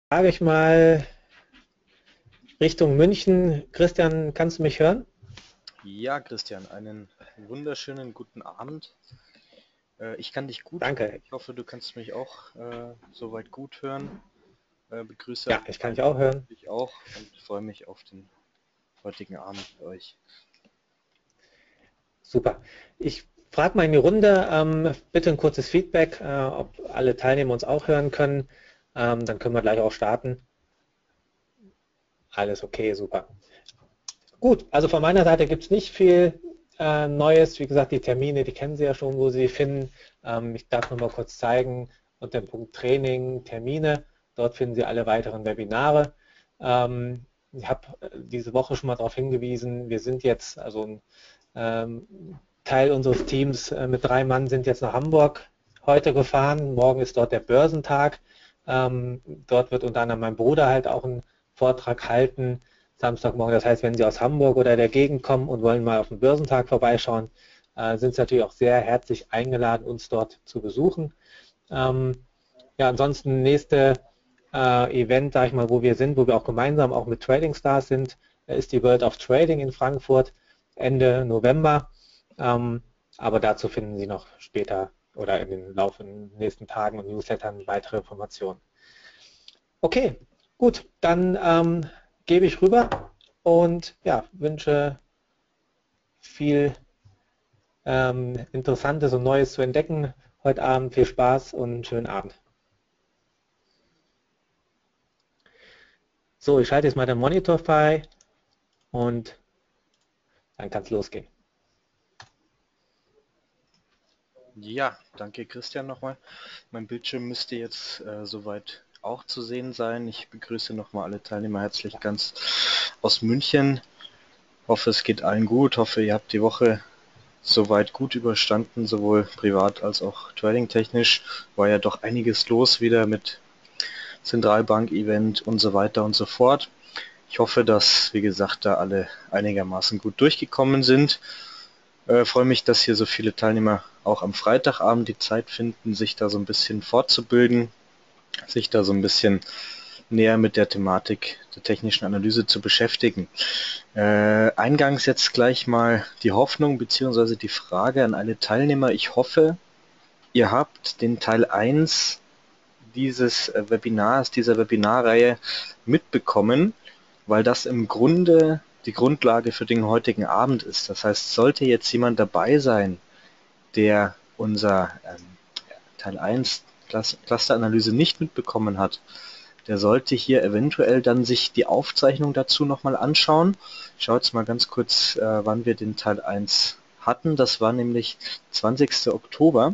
Frage ich mal Richtung München. Christian, kannst du mich hören? Ja, Christian, einen wunderschönen guten Abend. Ich kann dich gut hören. Danke. Ich hoffe, du kannst mich auch soweit gut hören. Begrüße Ja, alle ich kann dich auch Teilnehmer hören. natürlich auch und freue mich auf den heutigen Abend mit euch. Super. Ich frage mal in die Runde, bitte ein kurzes Feedback, ob alle Teilnehmer uns auch hören können. Dann können wir gleich auch starten. Alles okay, super. Gut, also von meiner Seite gibt es nicht viel Neues. Wie gesagt, die Termine, die kennen Sie ja schon, wo Sie die finden. Ich darf noch mal kurz zeigen, unter dem Punkt Training, Termine. Dort finden Sie alle weiteren Webinare. Ich habe diese Woche schon mal darauf hingewiesen, wir sind jetzt, also ein Teil unseres Teams mit 3 Mann sind jetzt nach Hamburg heute gefahren. Morgen ist dort der Börsentag. Dort wird unter anderem mein Bruder halt auch einen Vortrag halten. Samstagmorgen. Das heißt, wenn Sie aus Hamburg oder der Gegend kommen und wollen mal auf den Börsentag vorbeischauen, sind Sie natürlich auch sehr herzlich eingeladen, uns dort zu besuchen. Ähm, ja, ansonsten nächste Event, sage ich mal, wo wir sind, wo wir auch gemeinsam auch mit Trading Stars sind, ist die World of Trading in Frankfurt Ende November. Ähm, aber dazu finden Sie noch später oder in den laufenden nächsten Tagen und Newslettern weitere Informationen. Okay, gut, dann gebe ich rüber und ja, wünsche viel Interessantes und Neues zu entdecken heute Abend. Viel Spaß und einen schönen Abend. So, ich schalte jetzt mal den Monitor frei und dann kann es losgehen. Ja, danke Christian nochmal. Mein Bildschirm müsste jetzt soweit auch zu sehen sein. Ich begrüße nochmal alle Teilnehmer herzlich ganz aus München. Hoffe, es geht allen gut. Hoffe, ihr habt die Woche soweit gut überstanden, sowohl privat als auch tradingtechnisch. War ja doch einiges los wieder mit Zentralbank-Event und so weiter und so fort. Ich hoffe, dass, wie gesagt, da alle einigermaßen gut durchgekommen sind. Freue mich, dass hier so viele Teilnehmer auch am Freitagabend die Zeit finden, sich da so ein bisschen fortzubilden, sich da so ein bisschen näher mit der Thematik der technischen Analyse zu beschäftigen. Eingangs jetzt gleich mal die Hoffnung bzw. die Frage an alle Teilnehmer. Ich hoffe, ihr habt den Teil 1 dieses Webinars, dieser Webinarreihe mitbekommen, weil das im Grunde die Grundlage für den heutigen Abend ist. Das heißt, sollte jetzt jemand dabei sein, der unser Teil 1 Clusteranalyse nicht mitbekommen hat, der sollte hier eventuell dann sich die Aufzeichnung dazu nochmal anschauen. Ich schaue jetzt mal ganz kurz, wann wir den Teil 1 hatten. Das war nämlich 20. Oktober.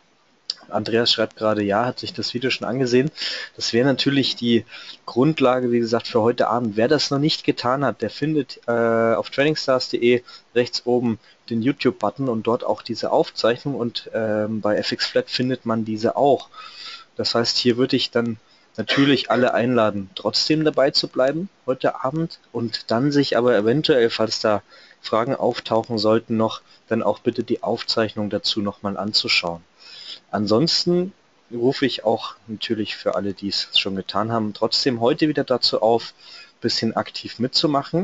Andreas schreibt gerade, ja, hat sich das Video schon angesehen. Das wäre natürlich die Grundlage, wie gesagt, für heute Abend. Wer das noch nicht getan hat, der findet auf tradingstars.de rechts oben den YouTube-Button und dort auch diese Aufzeichnung und bei FXFlat findet man diese auch. Das heißt, hier würde ich dann natürlich alle einladen, trotzdem dabei zu bleiben heute Abend und dann sich aber eventuell, falls da Fragen auftauchen sollten, noch dann auch bitte die Aufzeichnung dazu nochmal anzuschauen. Ansonsten rufe ich auch natürlich für alle, die es schon getan haben, trotzdem heute wieder dazu auf, ein bisschen aktiv mitzumachen,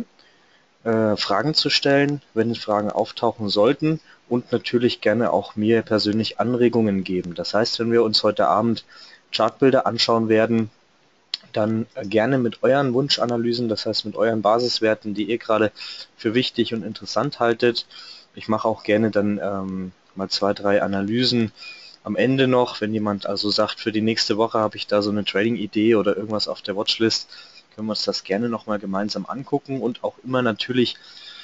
Fragen zu stellen, wenn Fragen auftauchen sollten und natürlich gerne auch mir persönlich Anregungen geben. Das heißt, wenn wir uns heute Abend Chartbilder anschauen werden, dann gerne mit euren Wunschanalysen, das heißt mit euren Basiswerten, die ihr gerade für wichtig und interessant haltet. Ich mache auch gerne dann mal 2, 3 Analysen am Ende noch, wenn jemand also sagt, für die nächste Woche habe ich da so eine Trading-Idee oder irgendwas auf der Watchlist, können wir uns das gerne nochmal gemeinsam angucken und auch immer natürlich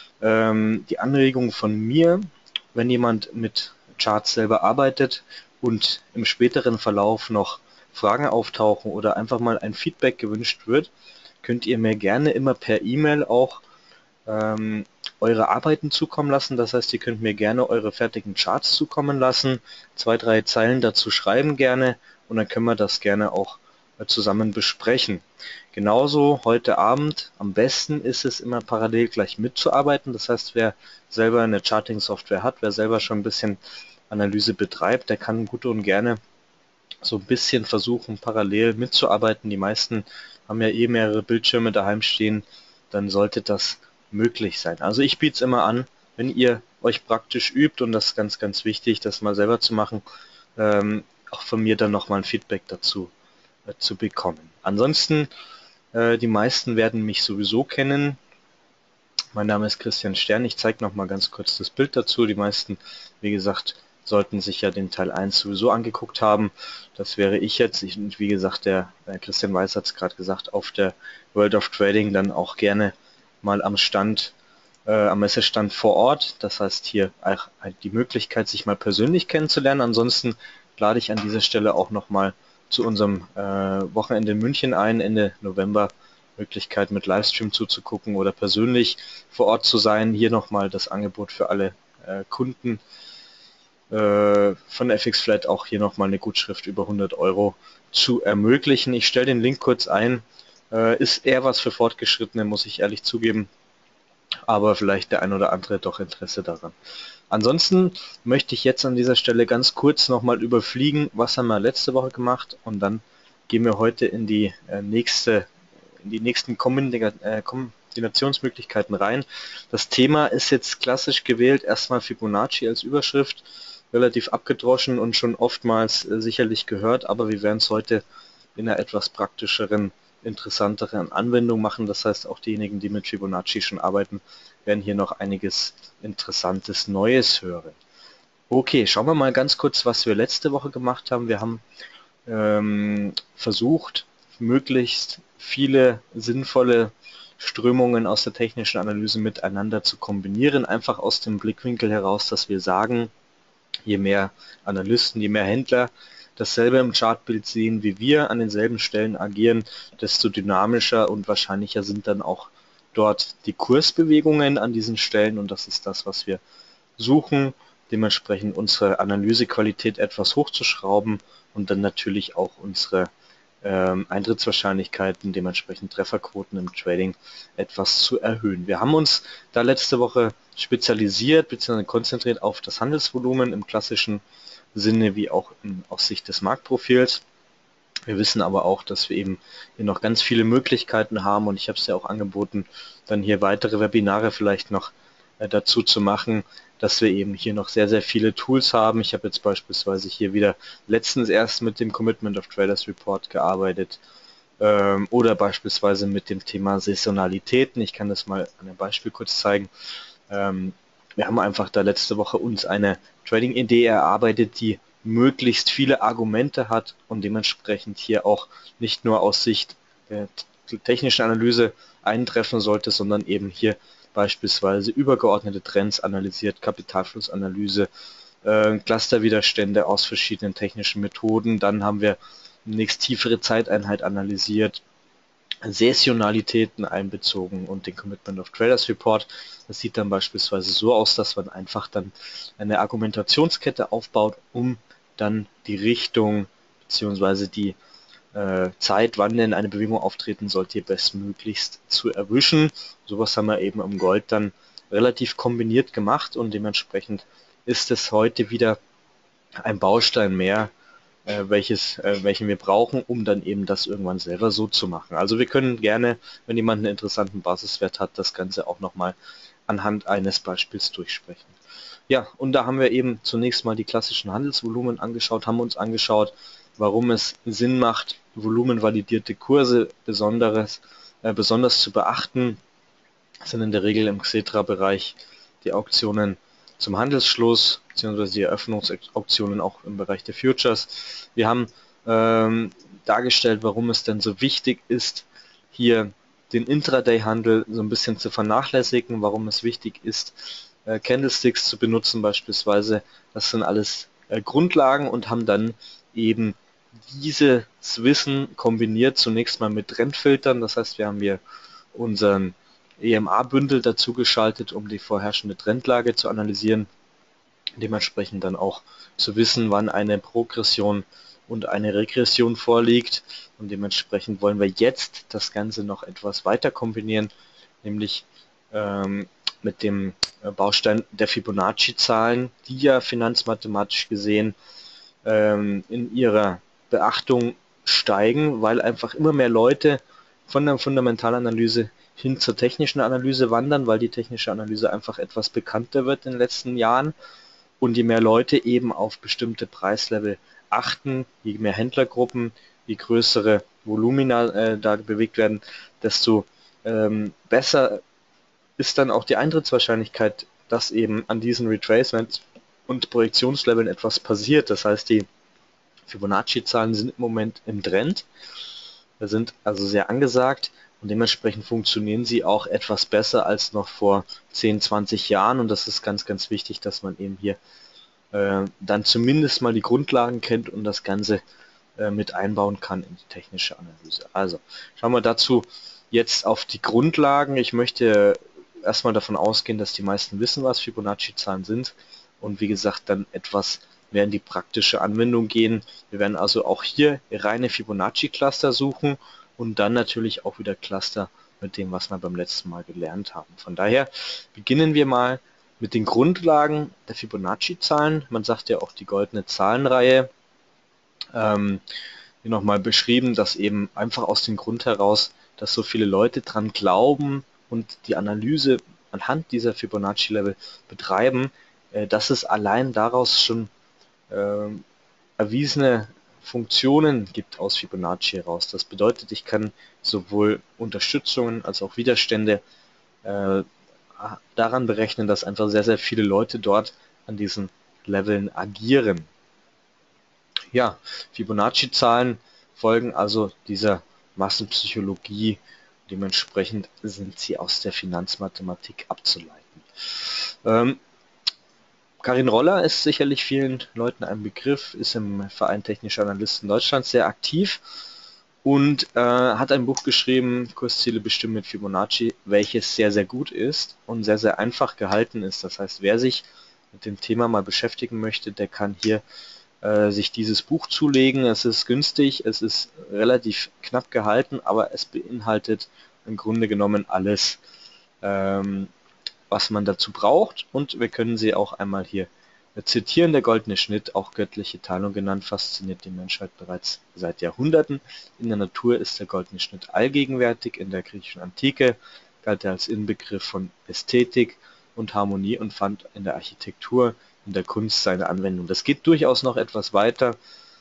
die Anregung von mir, wenn jemand mit Charts selber arbeitet und im späteren Verlauf noch Fragen auftauchen oder einfach mal ein Feedback gewünscht wird, könnt ihr mir gerne immer per E-Mail auch ähm, eure Arbeiten zukommen lassen. Das heißt, ihr könnt mir gerne eure fertigen Charts zukommen lassen, 2, 3 Zeilen dazu schreiben gerne und dann können wir das gerne auch zusammen besprechen. Genauso heute Abend, am besten ist es immer parallel gleich mitzuarbeiten. Das heißt, wer selber eine Charting-Software hat, wer selber schon ein bisschen Analyse betreibt, der kann gut und gerne so ein bisschen versuchen, parallel mitzuarbeiten. Die meisten haben ja eh mehrere Bildschirme daheim stehen, dann sollte das möglich sein. Also ich biete es immer an, wenn ihr euch praktisch übt, und das ist ganz, ganz wichtig, das mal selber zu machen, auch von mir dann nochmal ein Feedback dazu zu bekommen. Ansonsten, die meisten werden mich sowieso kennen. Mein Name ist Christian Stern. Ich zeige noch mal ganz kurz das Bild dazu. Die meisten, wie gesagt, sollten sich ja den Teil 1 sowieso angeguckt haben. Das wäre ich jetzt. Wie gesagt, der Christian Weiß hat es gerade gesagt, auf der World of Trading dann auch gerne mal am Stand, am Messestand vor Ort. Das heißt, hier auch die Möglichkeit, sich mal persönlich kennenzulernen. Ansonsten lade ich an dieser Stelle auch noch mal zu unserem Wochenende in München ein, Ende November. Möglichkeit mit Livestream zuzugucken oder persönlich vor Ort zu sein. Hier nochmal das Angebot für alle Kunden von FX Flat, auch hier nochmal eine Gutschrift über 100 Euro zu ermöglichen. Ich stelle den Link kurz ein. Ist eher was für Fortgeschrittene, muss ich ehrlich zugeben, aber vielleicht der ein oder andere doch Interesse daran. Ansonsten möchte ich jetzt an dieser Stelle ganz kurz nochmal überfliegen, was haben wir letzte Woche gemacht, und dann gehen wir heute in die nächsten Kombinationsmöglichkeiten rein. Das Thema ist jetzt klassisch gewählt, erstmal Fibonacci als Überschrift, relativ abgedroschen und schon oftmals sicherlich gehört, aber wir werden es heute in einer etwas praktischeren, interessanteren Anwendung machen. Das heißt, auch diejenigen, die mit Fibonacci schon arbeiten, werden hier noch einiges Interessantes Neues hören. Okay, schauen wir mal ganz kurz, was wir letzte Woche gemacht haben. Wir haben versucht, möglichst viele sinnvolle Strömungen aus der technischen Analyse miteinander zu kombinieren, einfach aus dem Blickwinkel heraus, dass wir sagen, je mehr Analysten, je mehr Händler dasselbe im Chartbild sehen, wie wir an denselben Stellen agieren, desto dynamischer und wahrscheinlicher sind dann auch dort die Kursbewegungen an diesen Stellen, und das ist das, was wir suchen, dementsprechend unsere Analysequalität etwas hochzuschrauben und dann natürlich auch unsere Eintrittswahrscheinlichkeiten, dementsprechend Trefferquoten im Trading etwas zu erhöhen. Wir haben uns da letzte Woche spezialisiert bzw. konzentriert auf das Handelsvolumen im klassischen Sinne wie auch aus Sicht des Marktprofils. Wir wissen aber auch, dass wir eben hier noch ganz viele Möglichkeiten haben, und ich habe es ja auch angeboten, dann hier weitere Webinare vielleicht noch dazu zu machen, dass wir eben hier noch sehr, sehr viele Tools haben. Ich habe jetzt beispielsweise hier wieder letztens erst mit dem Commitment of Traders Report gearbeitet oder beispielsweise mit dem Thema Saisonalitäten. Ich kann das mal an einem Beispiel kurz zeigen. Wir haben einfach da letzte Woche uns eine Trading-Idee erarbeitet, die möglichst viele Argumente hat und dementsprechend hier auch nicht nur aus Sicht der technischen Analyse eintreffen sollte, sondern eben hier beispielsweise übergeordnete Trends analysiert, Kapitalflussanalyse, Clusterwiderstände aus verschiedenen technischen Methoden. Dann haben wir nächst tiefere Zeiteinheit analysiert, Saisonalitäten einbezogen und den Commitment of Traders Report. Das sieht dann beispielsweise so aus, dass man einfach dann eine Argumentationskette aufbaut, um dann die Richtung bzw. die Zeit, wann denn eine Bewegung auftreten sollte, hier bestmöglichst zu erwischen. Sowas haben wir eben im Gold dann relativ kombiniert gemacht, und dementsprechend ist es heute wieder ein Baustein mehr, welchen wir brauchen, um dann eben das irgendwann selber so zu machen. Also wir können gerne, wenn jemand einen interessanten Basiswert hat, das Ganze auch nochmal anhand eines Beispiels durchsprechen. Ja, und da haben wir eben zunächst mal die klassischen Handelsvolumen angeschaut, haben uns angeschaut, warum es Sinn macht, volumenvalidierte Kurse besonders zu beachten. Das sind in der Regel im Xetra-Bereich die Auktionen zum Handelsschluss bzw. die Eröffnungsauktionen auch im Bereich der Futures. Wir haben dargestellt, warum es denn so wichtig ist, hier den Intraday-Handel so ein bisschen zu vernachlässigen, warum es wichtig ist, Candlesticks zu benutzen beispielsweise. Das sind alles Grundlagen, und haben dann eben dieses Wissen kombiniert zunächst mal mit Trendfiltern. Das heißt, wir haben hier unseren EMA-Bündel dazu geschaltet, um die vorherrschende Trendlage zu analysieren. Dementsprechend dann auch zu wissen, wann eine Progression und eine Regression vorliegt. Und dementsprechend wollen wir jetzt das Ganze noch etwas weiter kombinieren, nämlich mit dem Baustein der Fibonacci-Zahlen, die ja finanzmathematisch gesehen in ihrer Beachtung steigen, weil einfach immer mehr Leute von der Fundamentalanalyse hin zur technischen Analyse wandern, weil die technische Analyse einfach etwas bekannter wird in den letzten Jahren und je mehr Leute eben auf bestimmte Preislevel achten, je mehr Händlergruppen, je größere Volumina da bewegt werden, desto besser ist dann auch die Eintrittswahrscheinlichkeit, dass eben an diesen Retracements und Projektionsleveln etwas passiert. Das heißt, die Fibonacci-Zahlen sind im Moment im Trend, sind also sehr angesagt und dementsprechend funktionieren sie auch etwas besser als noch vor 10, 20 Jahren und das ist ganz, ganz wichtig, dass man eben hier dann zumindest mal die Grundlagen kennt und das Ganze mit einbauen kann in die technische Analyse. Also schauen wir dazu jetzt auf die Grundlagen. Ich möchte erstmal davon ausgehen, dass die meisten wissen, was Fibonacci-Zahlen sind und wie gesagt dann etwas mehr in die praktische Anwendung gehen. Wir werden also auch hier reine Fibonacci-Cluster suchen und dann natürlich auch wieder Cluster mit dem, was wir beim letzten Mal gelernt haben. Von daher beginnen wir mal mit den Grundlagen der Fibonacci-Zahlen. Man sagt ja auch die goldene Zahlenreihe. Hier nochmal beschrieben, dass eben einfach aus dem Grund heraus, dass so viele Leute dran glauben und die Analyse anhand dieser Fibonacci-Level betreiben, dass es allein daraus schon erwiesene Funktionen gibt aus Fibonacci heraus. Das bedeutet, ich kann sowohl Unterstützungen als auch Widerstände daran berechnen, dass einfach sehr, sehr viele Leute dort an diesen Leveln agieren. Ja, Fibonacci-Zahlen folgen also dieser Massenpsychologie. Dementsprechend sind sie aus der Finanzmathematik abzuleiten. Karin Roller ist sicherlich vielen Leuten ein Begriff, ist im Verein Technischer Analysten Deutschland sehr aktiv und hat ein Buch geschrieben, Kursziele bestimmen mit Fibonacci, welches sehr, sehr gut ist und sehr, sehr einfach gehalten ist. Das heißt, wer sich mit dem Thema mal beschäftigen möchte, der kann hier sich dieses Buch zulegen. Es ist günstig, es ist relativ knapp gehalten, aber es beinhaltet im Grunde genommen alles, was man dazu braucht. Und wir können sie auch einmal hier zitieren. Der goldene Schnitt, auch göttliche Teilung genannt, fasziniert die Menschheit bereits seit Jahrhunderten. In der Natur ist der goldene Schnitt allgegenwärtig. In der griechischen Antike galt er als Inbegriff von Ästhetik und Harmonie und fand in der Architektur, in der Kunst seine Anwendung. Das geht durchaus noch etwas weiter.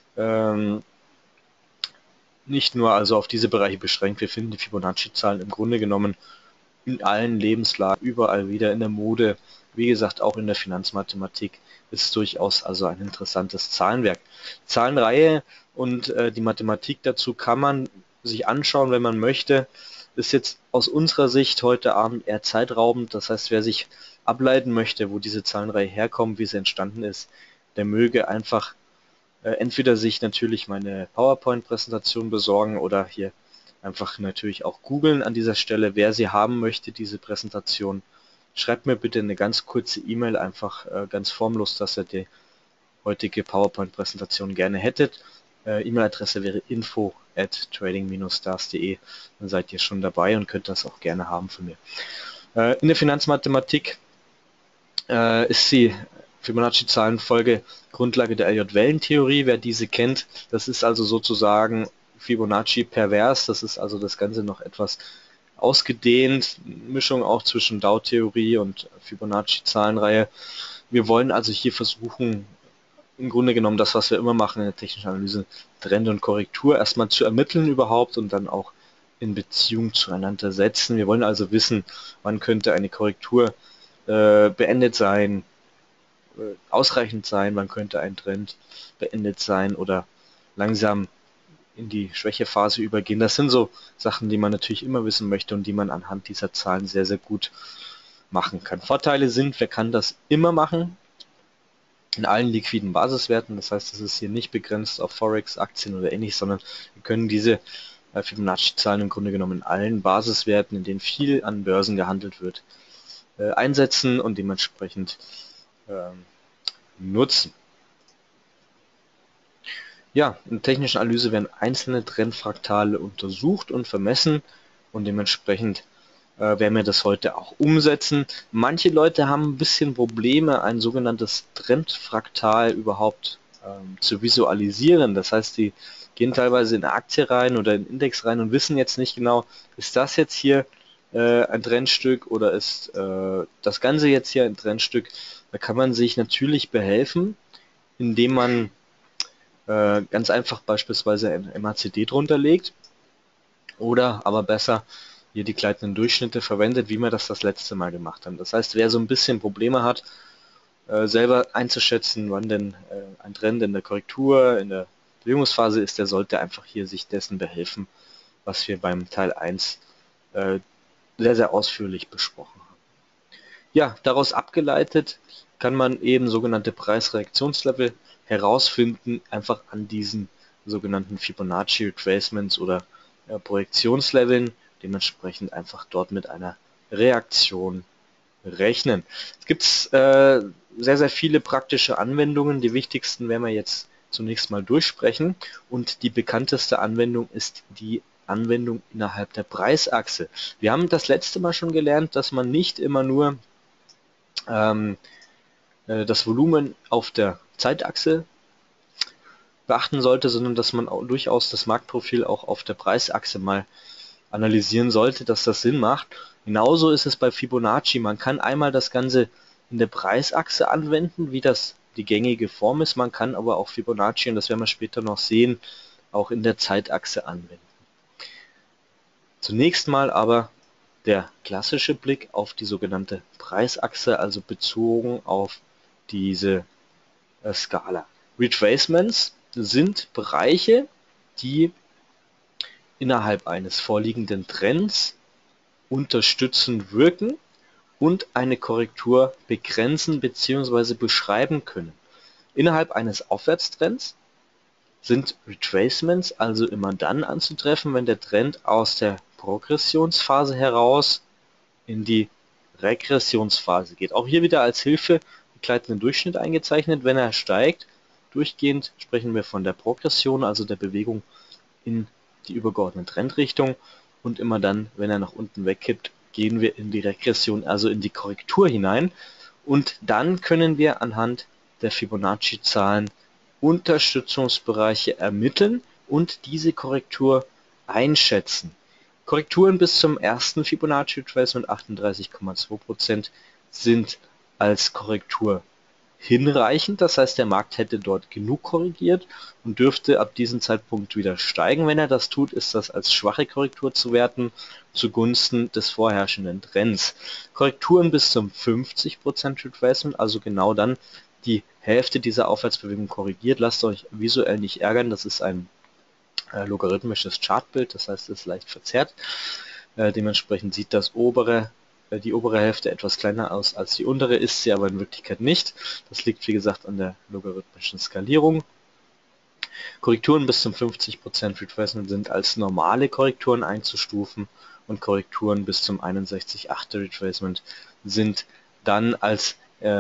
Nicht nur also auf diese Bereiche beschränkt. Wir finden die Fibonacci-Zahlen im Grunde genommen in allen Lebenslagen, überall wieder in der Mode, wie gesagt auch in der Finanzmathematik, ist durchaus also ein interessantes Zahlenwerk. Zahlenreihe und die Mathematik dazu kann man sich anschauen, wenn man möchte. Ist jetzt aus unserer Sicht heute Abend eher zeitraubend. Das heißt, wer sich ableiten möchte, wo diese Zahlenreihe herkommt, wie sie entstanden ist, der möge einfach entweder sich natürlich meine PowerPoint-Präsentation besorgen oder hier einfach natürlich auch googeln an dieser Stelle. Wer sie haben möchte, diese Präsentation, schreibt mir bitte eine ganz kurze E-Mail, einfach ganz formlos, dass ihr die heutige PowerPoint-Präsentation gerne hättet. E-Mail-Adresse wäre info@trading-stars.de. Dann seid ihr schon dabei und könnt das auch gerne haben von mir. In der Finanzmathematik ist die Fibonacci-Zahlenfolge Grundlage der Elliott-Wellen-Theorie. Wer diese kennt, das ist also sozusagen Fibonacci pervers. Das ist also das Ganze noch etwas ausgedehnt. Mischung auch zwischen Dow-Theorie und Fibonacci-Zahlenreihe. Wir wollen also hier versuchen, im Grunde genommen das, was wir immer machen in der technischen Analyse, Trend und Korrektur erstmal zu ermitteln überhaupt und dann auch in Beziehung zueinander setzen. Wir wollen also wissen, wann könnte eine Korrektur beendet sein, ausreichend sein, wann könnte ein Trend beendet sein oder langsam in die Schwächephase übergehen. Das sind so Sachen, die man natürlich immer wissen möchte und die man anhand dieser Zahlen sehr, sehr gut machen kann. Vorteile sind, wer kann das immer machen, in allen liquiden Basiswerten. Das heißt, es ist hier nicht begrenzt auf Forex, Aktien oder ähnliches, sondern wir können diese Fibonacci-Zahlen im Grunde genommen in allen Basiswerten, in denen viel an Börsen gehandelt wird, einsetzen und dementsprechend nutzen. Ja, in der technischen Analyse werden einzelne Trendfraktale untersucht und vermessen und dementsprechend werden wir das heute auch umsetzen. Manche Leute haben ein bisschen Probleme, ein sogenanntes Trendfraktal überhaupt zu visualisieren. Das heißt, die gehen teilweise in eine Aktie rein oder in einen Index rein und wissen jetzt nicht genau, ist das jetzt hier ein Trendstück oder ist das Ganze jetzt hier ein Trendstück. Da kann man sich natürlich behelfen, indem man ganz einfach beispielsweise ein MACD drunter legt oder aber besser hier die gleitenden Durchschnitte verwendet, wie wir das letzte Mal gemacht haben. Das heißt, wer so ein bisschen Probleme hat, selber einzuschätzen, wann denn ein Trend in der Korrektur, in der Bewegungsphase ist, der sollte einfach hier sich dessen behelfen, was wir beim Teil 1 sehr, sehr ausführlich besprochen haben. Ja, daraus abgeleitet kann man eben sogenannte Preisreaktionslevel herausfinden, einfach an diesen sogenannten Fibonacci Retracements oder Projektionsleveln, dementsprechend einfach dort mit einer Reaktion rechnen. Es gibt sehr, sehr viele praktische Anwendungen. Die wichtigsten werden wir jetzt zunächst mal durchsprechen. Und die bekannteste Anwendung ist die Anwendung innerhalb der Preisachse. Wir haben das letzte Mal schon gelernt, dass man nicht immer nur das Volumen auf der Zeitachse beachten sollte, sondern dass man auch durchaus das Marktprofil auch auf der Preisachse mal analysieren sollte, dass das Sinn macht. Genauso ist es bei Fibonacci. Man kann einmal das Ganze in der Preisachse anwenden, wie das die gängige Form ist. Man kann aber auch Fibonacci, und das werden wir später noch sehen, auch in der Zeitachse anwenden. Zunächst mal aber der klassische Blick auf die sogenannte Preisachse, also bezogen auf diese Skala. Retracements sind Bereiche, die innerhalb eines vorliegenden Trends unterstützen wirken und eine Korrektur begrenzen bzw. beschreiben können. Innerhalb eines Aufwärtstrends sind Retracements also immer dann anzutreffen, wenn der Trend aus der Progressionsphase heraus in die Regressionsphase geht. Auch hier wieder als Hilfe den gleitenden Durchschnitt eingezeichnet. Wenn er steigt, durchgehend sprechen wir von der Progression, also der Bewegung in die übergeordnete Trendrichtung, und immer dann, wenn er nach unten wegkippt, gehen wir in die Regression, also in die Korrektur hinein, und dann können wir anhand der Fibonacci-Zahlen Unterstützungsbereiche ermitteln und diese Korrektur einschätzen. Korrekturen bis zum ersten Fibonacci Retracement 38,2% sind als Korrektur hinreichend. Das heißt, der Markt hätte dort genug korrigiert und dürfte ab diesem Zeitpunkt wieder steigen. Wenn er das tut, ist das als schwache Korrektur zu werten zugunsten des vorherrschenden Trends. Korrekturen bis zum 50% Retracement, also genau dann die Hälfte dieser Aufwärtsbewegung korrigiert. Lasst euch visuell nicht ärgern, das ist ein logarithmisches Chartbild, das heißt, es ist leicht verzerrt. Dementsprechend sieht die obere Hälfte etwas kleiner aus als die untere, ist sie aber in Wirklichkeit nicht. Das liegt, wie gesagt, an der logarithmischen Skalierung. Korrekturen bis zum 50% Retracement sind als normale Korrekturen einzustufen und Korrekturen bis zum 61,8 Retracement sind dann als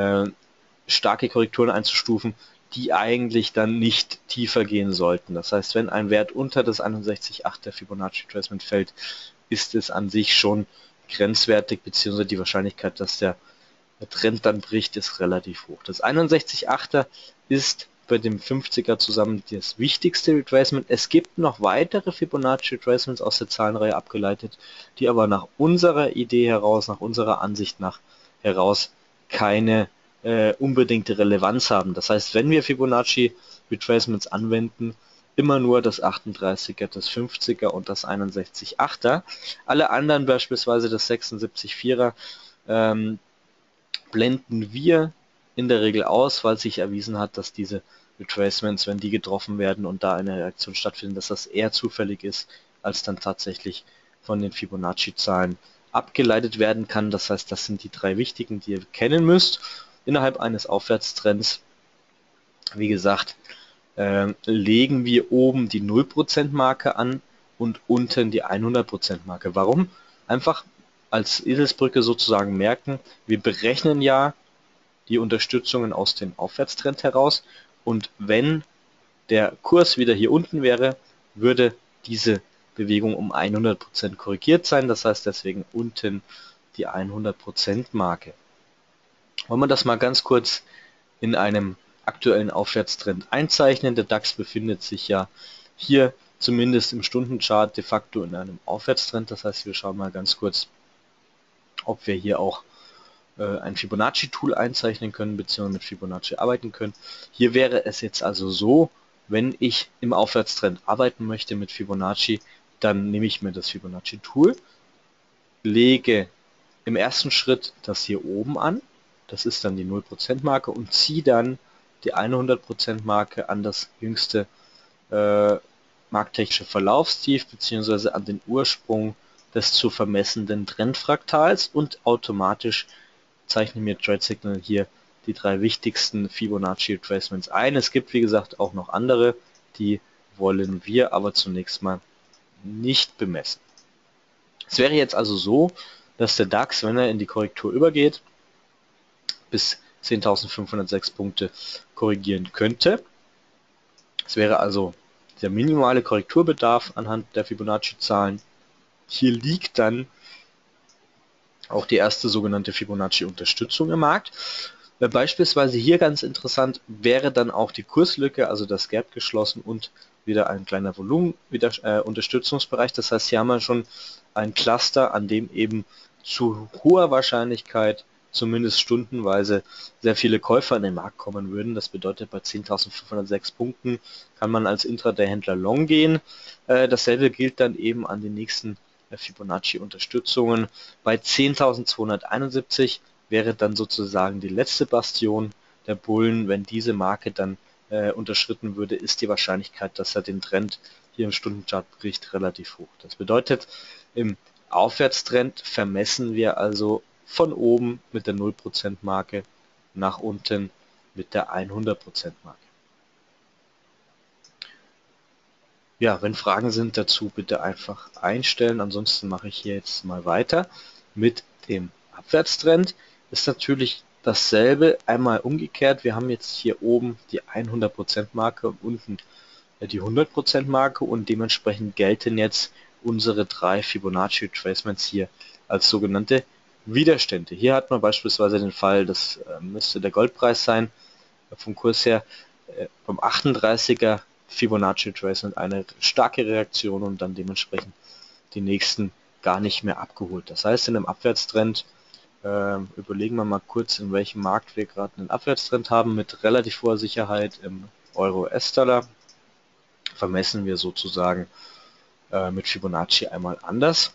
starke Korrekturen einzustufen, die eigentlich dann nicht tiefer gehen sollten. Das heißt, wenn ein Wert unter das 61,8er Fibonacci Retracement fällt, ist es an sich schon grenzwertig, beziehungsweise die Wahrscheinlichkeit, dass der Trend dann bricht, ist relativ hoch. Das 61,8er ist bei dem 50er zusammen das wichtigste Retracement. Es gibt noch weitere Fibonacci Retracements aus der Zahlenreihe abgeleitet, die aber nach unserer Idee heraus, nach unserer Ansicht nach heraus keine unbedingte Relevanz haben. Das heißt, wenn wir Fibonacci Retracements anwenden, immer nur das 38er, das 50er und das 61,8er. Alle anderen, beispielsweise das 76,4er, blenden wir in der Regel aus, weil sich erwiesen hat, dass diese Retracements, wenn die getroffen werden und da eine Reaktion stattfindet, dass das eher zufällig ist, als dann tatsächlich von den Fibonacci-Zahlen abgeleitet werden kann. Das heißt, das sind die drei wichtigen, die ihr kennen müsst. Innerhalb eines Aufwärtstrends, wie gesagt, legen wir oben die 0% Marke an und unten die 100% Marke. Warum? Einfach als Eselsbrücke sozusagen merken, wir berechnen ja die Unterstützungen aus dem Aufwärtstrend heraus, und wenn der Kurs wieder hier unten wäre, würde diese Bewegung um 100% korrigiert sein. Das heißt deswegen unten die 100% Marke. Wollen wir das mal ganz kurz in einem aktuellen Aufwärtstrend einzeichnen. Der DAX befindet sich ja hier zumindest im Stundenchart de facto in einem Aufwärtstrend. Das heißt, wir schauen mal ganz kurz, ob wir hier auch ein Fibonacci-Tool einzeichnen können, beziehungsweise mit Fibonacci arbeiten können. Hier wäre es jetzt also so, wenn ich im Aufwärtstrend arbeiten möchte mit Fibonacci, dann nehme ich mir das Fibonacci-Tool, lege im ersten Schritt das hier oben an, das ist dann die 0% Marke, und ziehe dann die 100% Marke an das jüngste markttechnische Verlaufstief beziehungsweise an den Ursprung des zu vermessenden Trendfraktals, und automatisch zeichne mir Trade Signal hier die 3 wichtigsten Fibonacci Retracements ein. Es gibt, wie gesagt, auch noch andere, die wollen wir aber zunächst mal nicht bemessen. Es wäre jetzt also so, dass der DAX, wenn er in die Korrektur übergeht, bis 10.506 Punkte korrigieren könnte. Es wäre also der minimale Korrekturbedarf anhand der Fibonacci-Zahlen. Hier liegt dann auch die erste sogenannte Fibonacci-Unterstützung im Markt. Beispielsweise hier ganz interessant wäre dann auch die Kurslücke, also das Gap geschlossen und wieder ein kleiner Volumen-Unterstützungsbereich. Das heißt, hier haben wir schon ein Cluster, an dem eben zu hoher Wahrscheinlichkeit zumindest stundenweise sehr viele Käufer in den Markt kommen würden. Das bedeutet, bei 10.506 Punkten kann man als Intraday-Händler long gehen. Dasselbe gilt dann eben an den nächsten Fibonacci-Unterstützungen. Bei 10.271 wäre dann sozusagen die letzte Bastion der Bullen. Wenn diese Marke dann unterschritten würde, ist die Wahrscheinlichkeit, dass er den Trend hier im Stundenchart bricht, relativ hoch. Das bedeutet, im Aufwärtstrend vermessen wir also von oben mit der 0% Marke nach unten mit der 100% Marke. Ja, wenn Fragen sind dazu, bitte einfach einstellen. Ansonsten mache ich hier jetzt mal weiter mit dem Abwärtstrend. Ist natürlich dasselbe, einmal umgekehrt. Wir haben jetzt hier oben die 100% Marke und unten die 100% Marke, und dementsprechend gelten jetzt unsere 3 Fibonacci Retracements hier als sogenannte Widerstände. Hier hat man beispielsweise den Fall, das müsste der Goldpreis sein, vom Kurs her, vom 38er Fibonacci Retracement eine starke Reaktion und dann dementsprechend die nächsten gar nicht mehr abgeholt. Das heißt, in einem Abwärtstrend, überlegen wir mal kurz, in welchem Markt wir gerade einen Abwärtstrend haben, mit relativ hoher Sicherheit im Euro-US-Dollar, vermessen wir sozusagen mit Fibonacci einmal anders.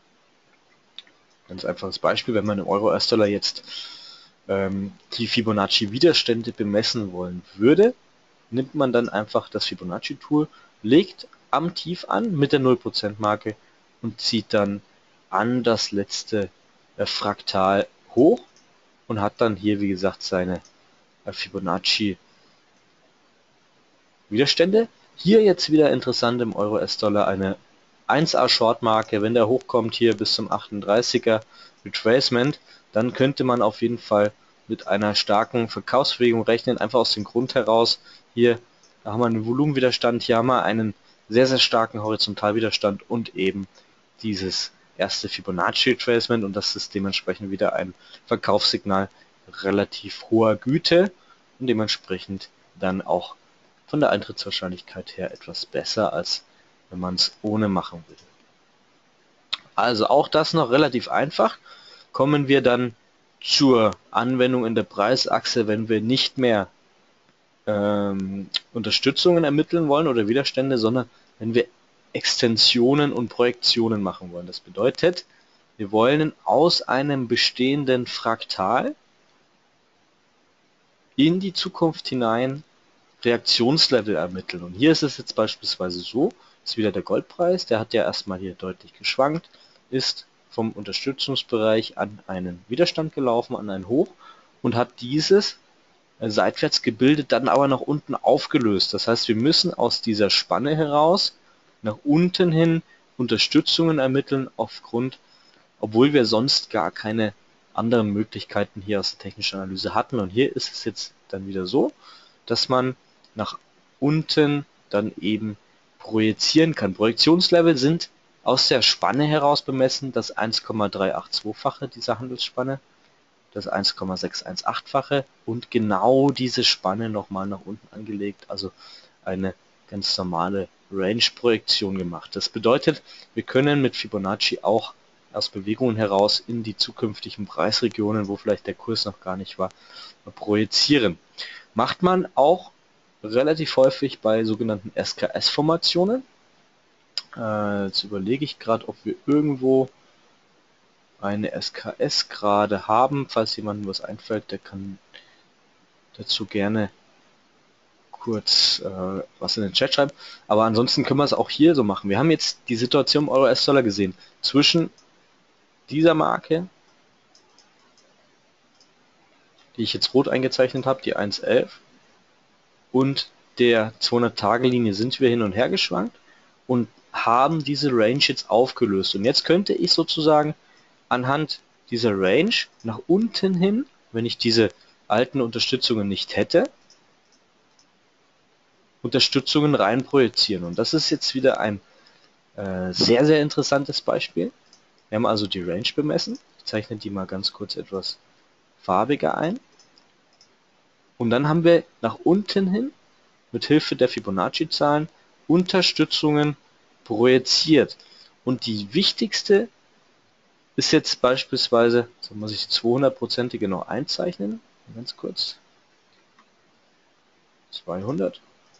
Ganz einfaches Beispiel, wenn man im Euro-US-Dollar jetzt die Fibonacci-Widerstände bemessen wollen würde, nimmt man dann einfach das Fibonacci-Tool, legt am Tief an mit der 0% Marke und zieht dann an das letzte Fraktal hoch und hat dann hier, wie gesagt, seine Fibonacci-Widerstände. Hier jetzt wieder interessant im Euro-US-Dollar eine 1A Short-Marke. Wenn der hochkommt hier bis zum 38er Retracement, dann könnte man auf jeden Fall mit einer starken Verkaufsbewegung rechnen, einfach aus dem Grund heraus, hier haben wir einen Volumenwiderstand, hier haben wir einen sehr, sehr starken Horizontalwiderstand und eben dieses erste Fibonacci Retracement, und das ist dementsprechend wieder ein Verkaufssignal relativ hoher Güte und dementsprechend dann auch von der Eintrittswahrscheinlichkeit her etwas besser, als wenn man es ohne machen würde. Also auch das noch relativ einfach. Kommen wir dann zur Anwendung in der Preisachse, wenn wir nicht mehr Unterstützungen ermitteln wollen oder Widerstände, sondern wenn wir Extensionen und Projektionen machen wollen. Das bedeutet, wir wollen aus einem bestehenden Fraktal in die Zukunft hinein Reaktionslevel ermitteln. Und hier ist es jetzt beispielsweise so, ist wieder der Goldpreis, der hat ja erstmal hier deutlich geschwankt, ist vom Unterstützungsbereich an einen Widerstand gelaufen, an ein Hoch, und hat dieses seitwärts gebildet, dann aber nach unten aufgelöst. Das heißt, wir müssen aus dieser Spanne heraus nach unten hin Unterstützungen ermitteln, obwohl wir sonst gar keine anderen Möglichkeiten hier aus der technischen Analyse hatten. Und hier ist es jetzt dann wieder so, dass man nach unten dann eben projizieren kann. Projektionslevel sind aus der Spanne heraus bemessen das 1,382-fache dieser Handelsspanne, das 1,618-fache und genau diese Spanne nochmal nach unten angelegt, also eine ganz normale Range-Projektion gemacht. Das bedeutet, wir können mit Fibonacci auch aus Bewegungen heraus in die zukünftigen Preisregionen, wo vielleicht der Kurs noch gar nicht war, projizieren. Macht man auch relativ häufig bei sogenannten SKS-Formationen. Jetzt überlege ich gerade, ob wir irgendwo eine SKS gerade haben. Falls jemandem was einfällt, der kann dazu gerne kurz was in den Chat schreiben. Aber ansonsten können wir es auch hier so machen. Wir haben jetzt die Situation im Euro-US-Dollar gesehen. Zwischen dieser Marke, die ich jetzt rot eingezeichnet habe, die 1,11, und der 200-Tage-Linie sind wir hin und her geschwankt und haben diese Range jetzt aufgelöst. Und jetzt könnte ich sozusagen anhand dieser Range nach unten hin, wenn ich diese alten Unterstützungen nicht hätte, Unterstützungen rein projizieren. Und das ist jetzt wieder ein sehr, sehr interessantes Beispiel. Wir haben also die Range bemessen. Ich zeichne die mal ganz kurz etwas farbiger ein. Und dann haben wir nach unten hin mit Hilfe der Fibonacci-Zahlen Unterstützungen projiziert. Und die wichtigste ist jetzt beispielsweise, so muss ich die 200-prozentige noch einzeichnen, ganz kurz, 200.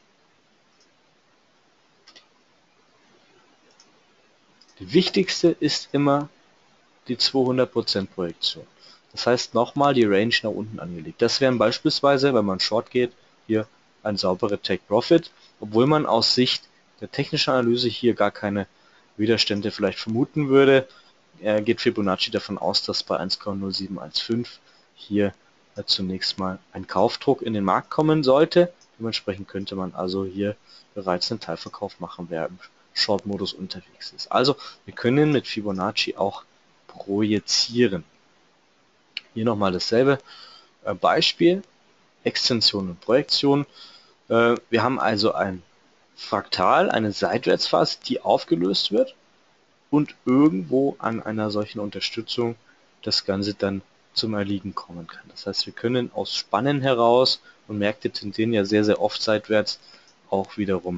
Die wichtigste ist immer die 200% Projektion. Das heißt nochmal die Range nach unten angelegt. Das wären beispielsweise, wenn man Short geht, hier ein sauberer Take-Profit, obwohl man aus Sicht der technischen Analyse hier gar keine Widerstände vielleicht vermuten würde, geht Fibonacci davon aus, dass bei 1,0715 hier zunächst mal ein Kaufdruck in den Markt kommen sollte. Dementsprechend könnte man also hier bereits einen Teilverkauf machen, wer im Short-Modus unterwegs ist. Also wir können mit Fibonacci auch projizieren. Hier nochmal dasselbe Beispiel, Extension und Projektion. Wir haben also ein Fraktal, eine Seitwärtsphase, die aufgelöst wird und irgendwo an einer solchen Unterstützung das Ganze dann zum Erliegen kommen kann. Das heißt, wir können aus Spannen heraus, und Märkte tendieren ja sehr, sehr oft seitwärts, auch wiederum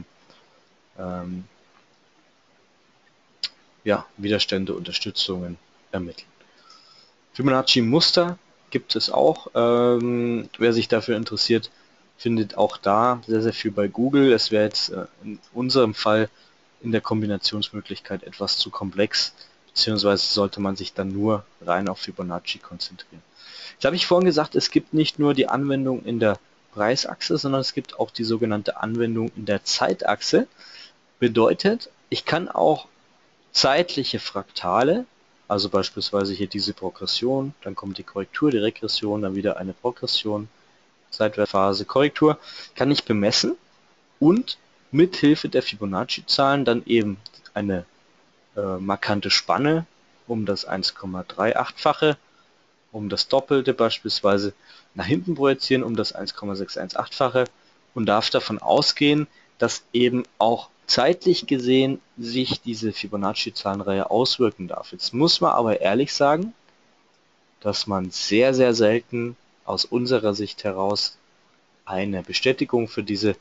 Widerstände, Unterstützungen ermitteln. Fibonacci-Muster gibt es auch. Wer sich dafür interessiert, findet auch da sehr, sehr viel bei Google. Es wäre jetzt in unserem Fall in der Kombinationsmöglichkeit etwas zu komplex, beziehungsweise sollte man sich dann nur rein auf Fibonacci konzentrieren. Jetzt habe ich vorhin gesagt, es gibt nicht nur die Anwendung in der Preisachse, sondern es gibt auch die sogenannte Anwendung in der Zeitachse. Bedeutet, ich kann auch zeitliche Fraktale, also beispielsweise hier diese Progression, dann kommt die Korrektur, die Regression, dann wieder eine Progression, Seitwärtsphase, Korrektur, kann ich bemessen und mit Hilfe der Fibonacci-Zahlen dann eben eine markante Spanne um das 1,38-fache, um das Doppelte beispielsweise nach hinten projizieren, um das 1,618-fache und darf davon ausgehen, dass eben auch zeitlich gesehen sich diese Fibonacci-Zahlenreihe auswirken darf. Jetzt muss man aber ehrlich sagen, dass man sehr, sehr selten aus unserer Sicht heraus eine Bestätigung für diese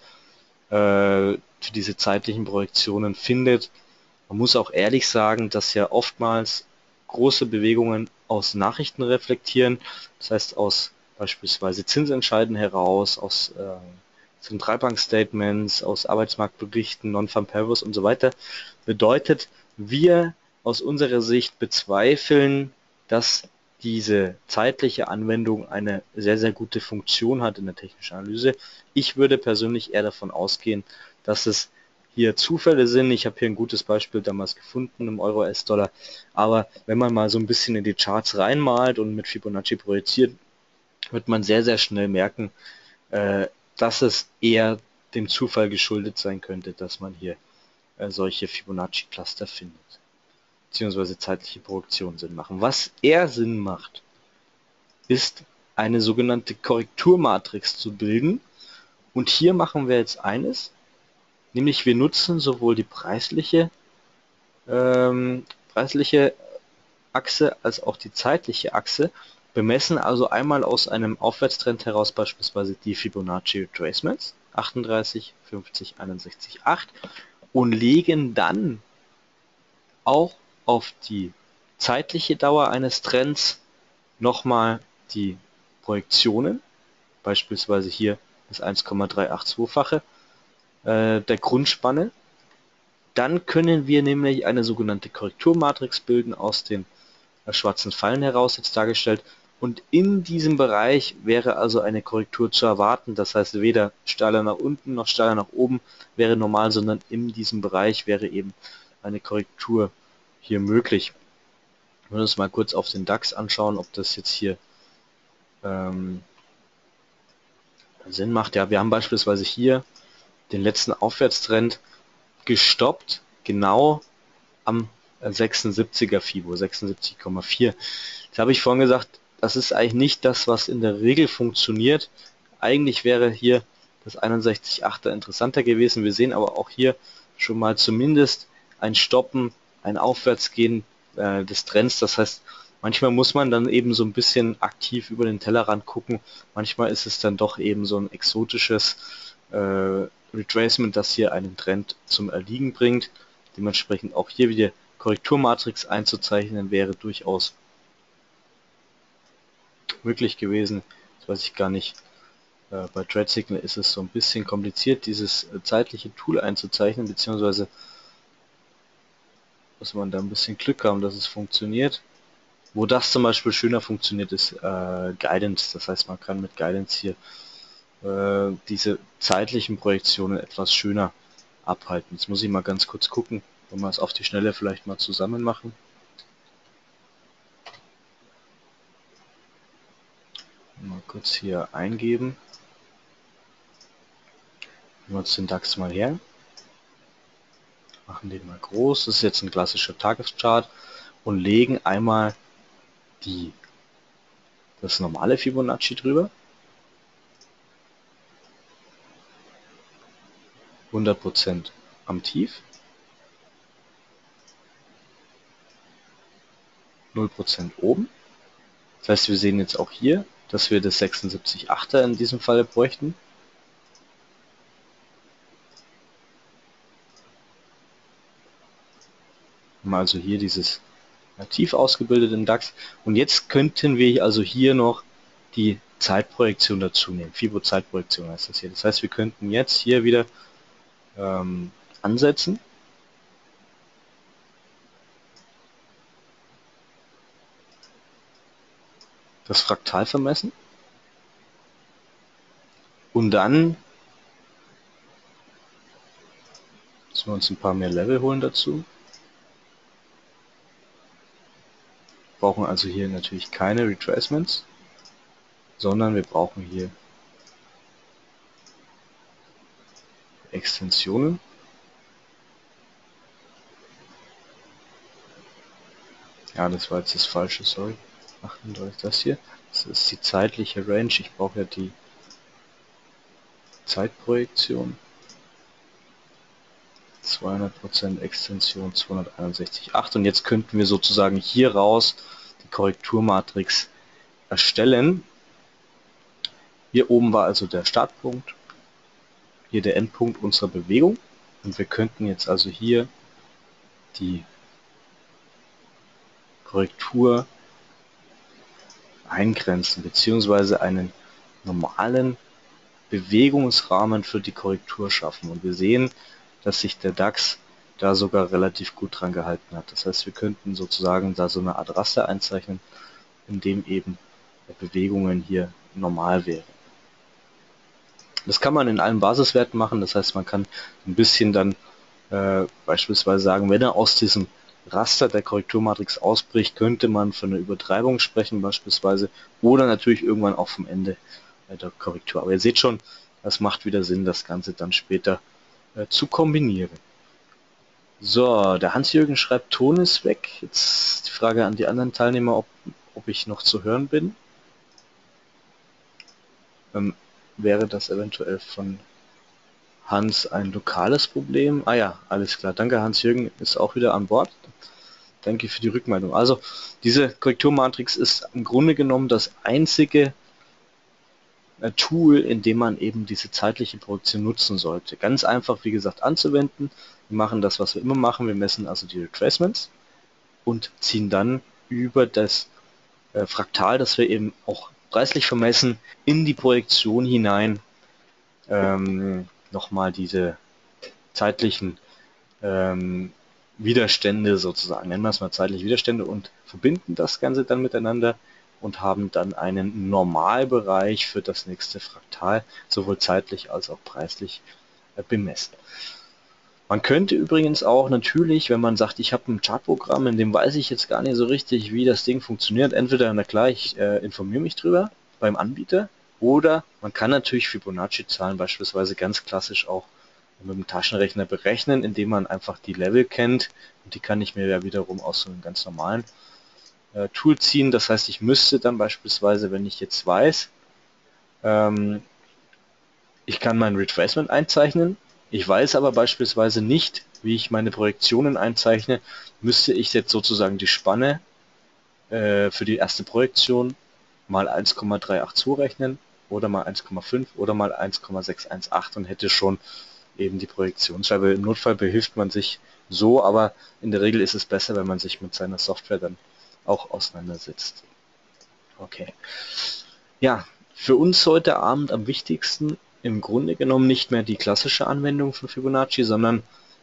zeitlichen Projektionen findet. Man muss auch ehrlich sagen, dass ja oftmals große Bewegungen aus Nachrichten reflektieren, das heißt aus beispielsweise Zinsentscheiden heraus, aus Zentralbankstatements, aus Arbeitsmarktberichten, Non-Farm Payrolls und so weiter. Bedeutet, wir aus unserer Sicht bezweifeln, dass diese zeitliche Anwendung eine sehr, sehr gute Funktion hat in der technischen Analyse. Ich würde persönlich eher davon ausgehen, dass es hier Zufälle sind. Ich habe hier ein gutes Beispiel damals gefunden im Euro-US-Dollar. Aber wenn man mal so ein bisschen in die Charts reinmalt und mit Fibonacci projiziert, wird man sehr, sehr schnell merken, dass es eher dem Zufall geschuldet sein könnte, dass man hier solche Fibonacci-Cluster findet, beziehungsweise zeitliche Projektionen Sinn machen. Was eher Sinn macht, ist eine sogenannte Korrekturmatrix zu bilden. Und hier machen wir jetzt eines, nämlich wir nutzen sowohl die preisliche Achse als auch die zeitliche Achse, bemessen also einmal aus einem Aufwärtstrend heraus beispielsweise die Fibonacci Retracements 38, 50, 61, 8 und legen dann auch auf die zeitliche Dauer eines Trends nochmal die Projektionen, beispielsweise hier das 1,382-fache der Grundspanne. Dann können wir nämlich eine sogenannte Korrekturmatrix bilden aus den schwarzen Pfeilen heraus, jetzt dargestellt. Und in diesem Bereich wäre also eine Korrektur zu erwarten. Das heißt, weder steiler nach unten noch steiler nach oben wäre normal, sondern in diesem Bereich wäre eben eine Korrektur hier möglich. Wir uns mal kurz auf den DAX anschauen, ob das jetzt hier Sinn macht. Ja, wir haben beispielsweise hier den letzten Aufwärtstrend gestoppt, genau am 76er FIBO, 76,4. Jetzt habe ich vorhin gesagt, das ist eigentlich nicht das, was in der Regel funktioniert. Eigentlich wäre hier das 61,8er interessanter gewesen. Wir sehen aber auch hier schon mal zumindest ein Stoppen, ein Aufwärtsgehen des Trends. Das heißt, manchmal muss man dann eben so ein bisschen aktiv über den Tellerrand gucken. Manchmal ist es dann doch eben so ein exotisches Retracement, das hier einen Trend zum Erliegen bringt. Dementsprechend auch hier wieder Korrekturmatrix einzuzeichnen wäre durchaus möglich gewesen. Das weiß ich gar nicht. Bei TradeSignal ist es so ein bisschen kompliziert, dieses zeitliche Tool einzuzeichnen, beziehungsweise muss man da ein bisschen Glück haben, dass es funktioniert. Wo das zum Beispiel schöner funktioniert, ist Guidance. Das heißt, man kann mit Guidance hier diese zeitlichen Projektionen etwas schöner abhalten. Jetzt muss ich mal ganz kurz gucken, wenn wir es auf die Schnelle vielleicht mal zusammen machen. Mal kurz hier eingeben. Nehmen wir uns den DAX mal her. Machen den mal groß. Das ist jetzt ein klassischer Tageschart und legen einmal das normale Fibonacci drüber. 100% am Tief. 0% oben. Das heißt, wir sehen jetzt auch hier, dass wir das 76,8er in diesem Fall bräuchten. Haben also hier dieses Tief ausgebildet im DAX. Und jetzt könnten wir also hier noch die Zeitprojektion dazu nehmen. Fibo-Zeitprojektion heißt das hier. Das heißt, wir könnten jetzt hier wieder ansetzen. Das Fraktal vermessen. Und dann müssen wir uns ein paar mehr Level holen dazu. Brauchen also hier natürlich keine Retracements, sondern wir brauchen hier Extensionen. Ja, das war jetzt das Falsche, sorry. Achten euch das hier. Das ist die zeitliche Range. Ich brauche ja die Zeitprojektion. 200% Extension 261,8 und jetzt könnten wir sozusagen hier raus die Korrekturmatrix erstellen. Hier oben war also der Startpunkt, hier der Endpunkt unserer Bewegung und wir könnten jetzt also hier die Korrektur eingrenzen bzw. einen normalen Bewegungsrahmen für die Korrektur schaffen und wir sehen, dass sich der DAX da sogar relativ gut dran gehalten hat. Das heißt, wir könnten sozusagen da so eine Art Raster einzeichnen, in dem eben Bewegungen hier normal wären. Das kann man in allen Basiswerten machen, das heißt, man kann ein bisschen dann beispielsweise sagen, wenn er aus diesem Raster der Korrekturmatrix ausbricht, könnte man von einer Übertreibung sprechen beispielsweise oder natürlich irgendwann auch vom Ende der Korrektur. Aber ihr seht schon, das macht wieder Sinn, das Ganze dann später zu kombinieren. So, der Hans-Jürgen schreibt, Ton ist weg. Jetzt die Frage an die anderen Teilnehmer, ob ich noch zu hören bin. Wäre das eventuell von Hans ein lokales Problem? Ah ja, alles klar. Danke, Hans-Jürgen ist auch wieder an Bord. Danke für die Rückmeldung. Also, diese Korrekturmatrix ist im Grunde genommen das einzige Tool, in dem man eben diese zeitliche Projektion nutzen sollte. Ganz einfach, wie gesagt, anzuwenden, Wir machen das, was wir immer machen. Wir messen also die Retracements und ziehen dann über das Fraktal, das wir eben auch preislich vermessen, in die Projektion hinein nochmal diese zeitlichen Widerstände sozusagen, nennen wir es mal zeitliche Widerstände, und verbinden das Ganze dann miteinander und haben dann einen Normalbereich für das nächste Fraktal, sowohl zeitlich als auch preislich bemessen. Man könnte übrigens auch natürlich, wenn man sagt, ich habe ein Chartprogramm, in dem weiß ich jetzt gar nicht so richtig, wie das Ding funktioniert, entweder, na klar, ich informiere mich drüber beim Anbieter, oder man kann natürlich Fibonacci-Zahlen beispielsweise ganz klassisch auch mit dem Taschenrechner berechnen, indem man einfach die Level kennt, und die kann ich mir ja wiederum aus so einem ganz normalen Tool ziehen. Das heißt, ich müsste dann beispielsweise, wenn ich jetzt weiß, ich kann mein Retracement einzeichnen, ich weiß aber beispielsweise nicht, wie ich meine Projektionen einzeichne, müsste ich jetzt sozusagen die Spanne für die erste Projektion mal 1,38 zurechnen oder mal 1,5 oder mal 1,618 und hätte schon eben die Projektionsscheibe. Im Notfall behilft man sich so, aber in der Regel ist es besser, wenn man sich mit seiner Software dann auch auseinandersetzt. Okay. Ja, für uns heute Abend am wichtigsten im Grunde genommen nicht mehr die klassische Anwendung von Fibonacci, sondern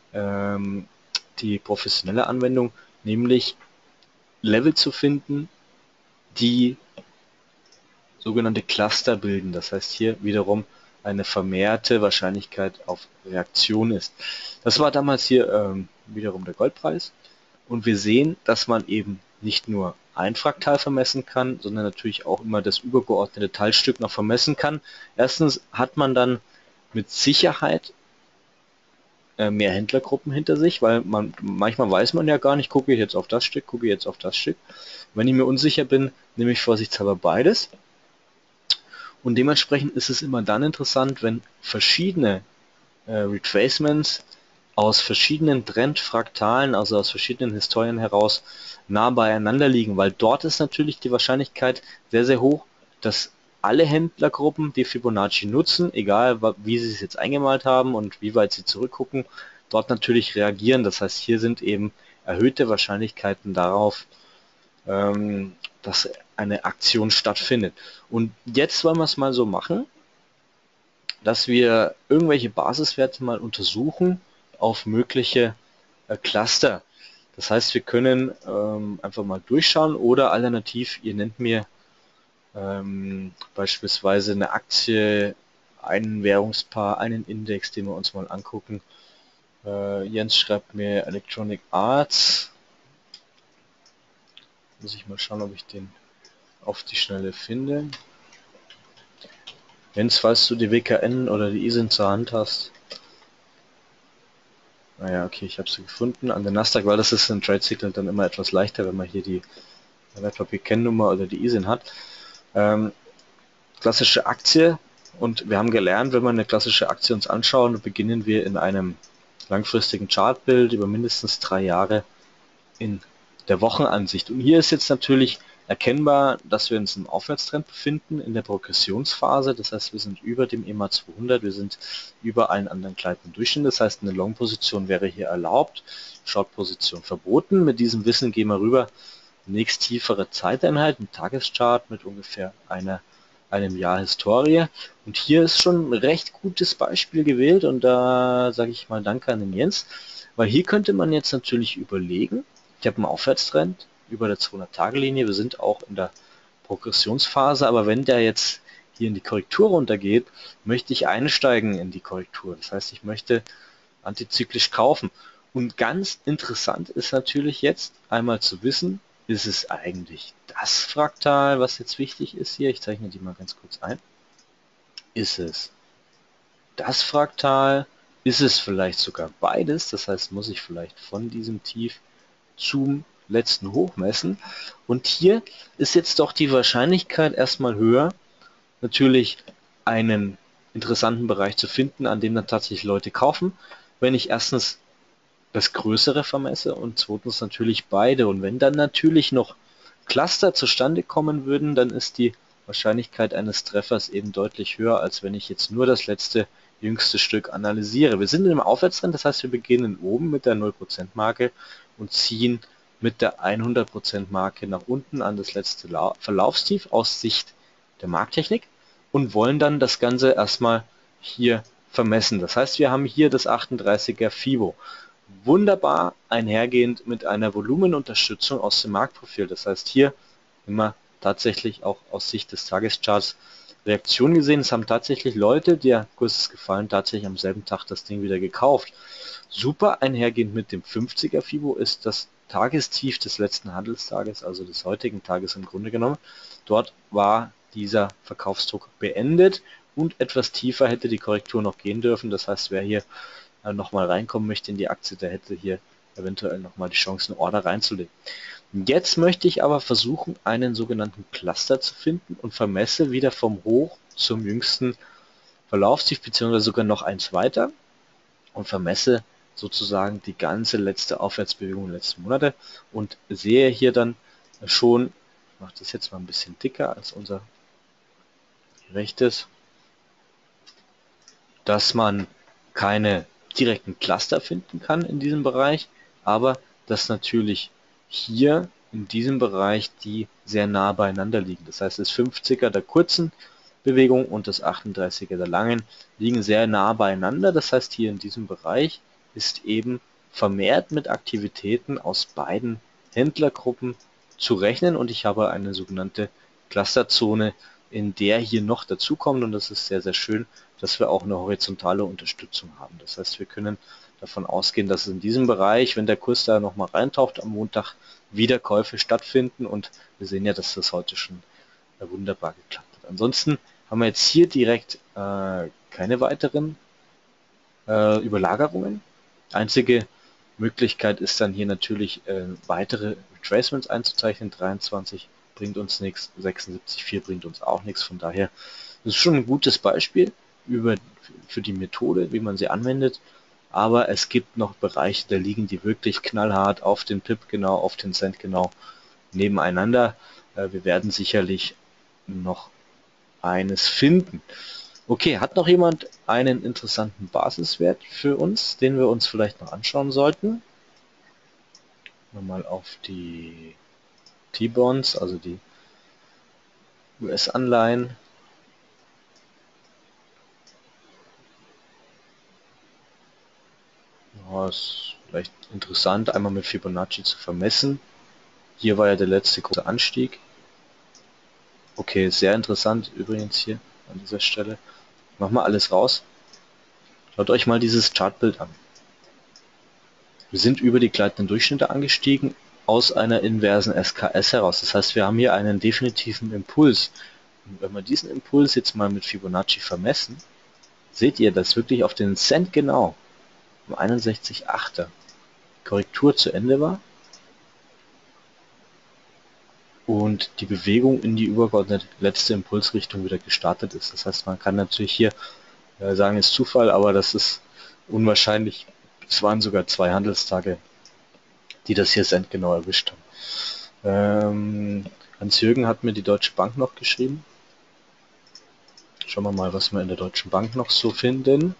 die professionelle Anwendung, nämlich Level zu finden, die sogenannte Cluster bilden. Das heißt hier wiederum eine vermehrte Wahrscheinlichkeit auf Reaktion ist. Das war damals hier wiederum der Goldpreis. Und wir sehen, dass man eben nicht nur ein Fraktal vermessen kann, sondern natürlich auch immer das übergeordnete Teilstück noch vermessen kann. Erstens hat man dann mit Sicherheit mehr Händlergruppen hinter sich, weil manchmal weiß man ja gar nicht, gucke ich jetzt auf das Stück, gucke ich jetzt auf das Stück. Wenn ich mir unsicher bin, nehme ich vorsichtshalber beides. Und dementsprechend ist es immer dann interessant, wenn verschiedene Retracements aus verschiedenen Trendfraktalen, also aus verschiedenen Historien heraus, nah beieinander liegen, weil dort ist natürlich die Wahrscheinlichkeit sehr, sehr hoch, dass alle Händlergruppen, die Fibonacci nutzen, egal wie sie es jetzt eingemalt haben und wie weit sie zurückgucken, dort natürlich reagieren. Das heißt, hier sind eben erhöhte Wahrscheinlichkeiten darauf, dass eine Aktion stattfindet. Und jetzt wollen wir es mal so machen, dass wir irgendwelche Basiswerte mal untersuchen auf mögliche Cluster. Das heißt, wir können einfach mal durchschauen oder alternativ, ihr nennt mir beispielsweise eine Aktie, einen Währungspaar, einen Index, den wir uns mal angucken. Jens schreibt mir Electronic Arts. Muss ich mal schauen, ob ich den auf die Schnelle finde. Jens, falls du die WKN oder die ISIN zur Hand hast. Naja, okay, ich habe sie gefunden. An der Nasdaq, weil das ist in Trade Signal dann immer etwas leichter, wenn man hier die Wertpapier-Kennnummer oder die ISIN hat. Klassische Aktie, und wir haben gelernt, wenn wir eine klassische Aktie uns anschauen, beginnen wir in einem langfristigen Chartbild über mindestens 3 Jahre in der Wochenansicht. Und hier ist jetzt natürlich erkennbar, dass wir uns im Aufwärtstrend befinden in der Progressionsphase. Das heißt, wir sind über dem EMA 200, wir sind über allen anderen gleitenden Durchschnitten. Das heißt, eine Long-Position wäre hier erlaubt, Short-Position verboten. Mit diesem Wissen gehen wir rüber nächst tiefere Zeiteinheit, ein Tageschart mit ungefähr einem Jahr Historie. Und hier ist schon ein recht gutes Beispiel gewählt, und da sage ich mal Danke an den Jens, weil hier könnte man jetzt natürlich überlegen, ich habe einen Aufwärtstrend über der 200-Tage-Linie, wir sind auch in der Progressionsphase, aber wenn der jetzt hier in die Korrektur runtergeht, möchte ich einsteigen in die Korrektur. Das heißt, ich möchte antizyklisch kaufen. Und ganz interessant ist natürlich jetzt einmal zu wissen, ist es eigentlich das Fraktal, was jetzt wichtig ist hier? Ich zeichne die mal ganz kurz ein. Ist es das Fraktal? Ist es vielleicht sogar beides? Das heißt, muss ich vielleicht von diesem Tief zum letzten Hoch messen? Und hier ist jetzt doch die Wahrscheinlichkeit erstmal höher, natürlich einen interessanten Bereich zu finden, an dem dann tatsächlich Leute kaufen, wenn ich erstens das Größere vermesse und zweitens natürlich beide. Und wenn dann natürlich noch Cluster zustande kommen würden, dann ist die Wahrscheinlichkeit eines Treffers eben deutlich höher, als wenn ich jetzt nur das letzte jüngste Stück analysiere. Wir sind im Aufwärtstrend, das heißt, wir beginnen oben mit der 0% Marke und ziehen mit der 100% Marke nach unten an das letzte Verlaufstief aus Sicht der Markttechnik und wollen dann das Ganze erstmal hier vermessen. Das heißt, wir haben hier das 38er FIBO. Wunderbar einhergehend mit einer Volumenunterstützung aus dem Marktprofil. Das heißt, hier immer tatsächlich auch aus Sicht des Tagescharts Reaktion gesehen. Es haben tatsächlich Leute, der Kurs ist gefallen, tatsächlich am selben Tag das Ding wieder gekauft. Super einhergehend mit dem 50er FIBO ist das Tagestief des letzten Handelstages, also des heutigen Tages im Grunde genommen. Dort war dieser Verkaufsdruck beendet und etwas tiefer hätte die Korrektur noch gehen dürfen. Das heißt, wer hier nochmal reinkommen möchte in die Aktie, der hätte hier eventuell nochmal die Chance, eine Order reinzulegen. Jetzt möchte ich aber versuchen, einen sogenannten Cluster zu finden und vermesse wieder vom Hoch zum jüngsten Verlaufstief, beziehungsweise sogar noch eins weiter und vermesse sozusagen die ganze letzte Aufwärtsbewegung der letzten Monate und sehe hier dann schon, ich mache das jetzt mal ein bisschen dicker als unser rechtes, dass man keine direkten Cluster finden kann in diesem Bereich, aber dass natürlich hier in diesem Bereich die sehr nah beieinander liegen. Das heißt, das 50er der kurzen Bewegung und das 38er der langen liegen sehr nah beieinander. Das heißt, hier in diesem Bereich ist eben vermehrt mit Aktivitäten aus beiden Händlergruppen zu rechnen und ich habe eine sogenannte Clusterzone, in der hier noch dazukommt und das ist sehr, sehr schön, dass wir auch eine horizontale Unterstützung haben. Das heißt, wir können davon ausgehen, dass in diesem Bereich, wenn der Kurs da nochmal reintaucht, am Montag wieder Käufe stattfinden und wir sehen ja, dass das heute schon wunderbar geklappt hat. Ansonsten haben wir jetzt hier direkt keine weiteren Überlagerungen. Einzige Möglichkeit ist dann hier natürlich weitere Retracements einzuzeichnen. 23 bringt uns nichts, 76,4 bringt uns auch nichts. Von daher ist es schon ein gutes Beispiel für die Methode, wie man sie anwendet. Aber es gibt noch Bereiche, da liegen die wirklich knallhart auf den Pip genau, auf den Cent genau nebeneinander. Wir werden sicherlich noch eines finden. Okay, hat noch jemand einen interessanten Basiswert für uns, den wir uns vielleicht noch anschauen sollten? Nochmal auf die T-Bonds, also die US-Anleihen. Ja, ist vielleicht interessant, einmal mit Fibonacci zu vermessen. Hier war ja der letzte große Anstieg. Okay, sehr interessant übrigens hier an dieser Stelle. Mach mal alles raus. Schaut euch mal dieses Chartbild an. Wir sind über die gleitenden Durchschnitte angestiegen aus einer inversen SKS heraus. Das heißt, wir haben hier einen definitiven Impuls. Und wenn wir diesen Impuls jetzt mal mit Fibonacci vermessen, seht ihr, dass wirklich auf den Cent genau um 61,8er Korrektur zu Ende war und die Bewegung in die übergeordnete letzte Impulsrichtung wieder gestartet ist. Das heißt, man kann natürlich hier sagen, ist Zufall, aber das ist unwahrscheinlich. Es waren sogar 2 Handelstage, die das hier centgenau erwischt haben. Hans-Jürgen hat mir die Deutsche Bank noch geschrieben. Schauen wir mal, was wir in der Deutschen Bank noch so finden.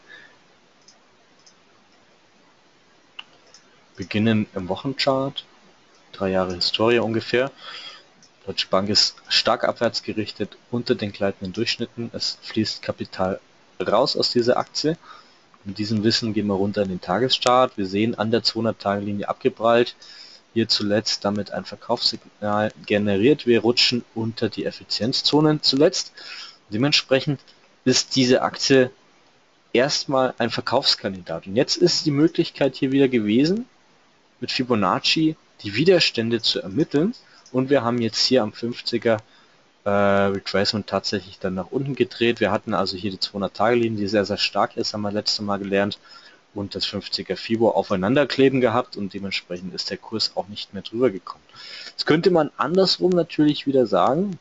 Beginnen im Wochenchart. 3 Jahre Historie ungefähr. Deutsche Bank ist stark abwärts gerichtet unter den gleitenden Durchschnitten. Es fließt Kapital raus aus dieser Aktie. Mit diesem Wissen gehen wir runter in den Tageschart. Wir sehen an der 200-Tage-Linie abgeprallt. Hier zuletzt damit ein Verkaufssignal generiert. Wir rutschen unter die Effizienzzonen zuletzt. Dementsprechend ist diese Aktie erstmal ein Verkaufskandidat. Und jetzt ist die Möglichkeit hier wieder gewesen, mit Fibonacci die Widerstände zu ermitteln. Und wir haben jetzt hier am 50er Retracement tatsächlich dann nach unten gedreht. Wir hatten also hier die 200-Tage-Linie, die sehr, sehr stark ist, haben wir letztes Mal gelernt, und das 50er FIBO aufeinanderkleben gehabt und dementsprechend ist der Kurs auch nicht mehr drüber gekommen. Jetzt könnte man andersrum natürlich wieder sagen,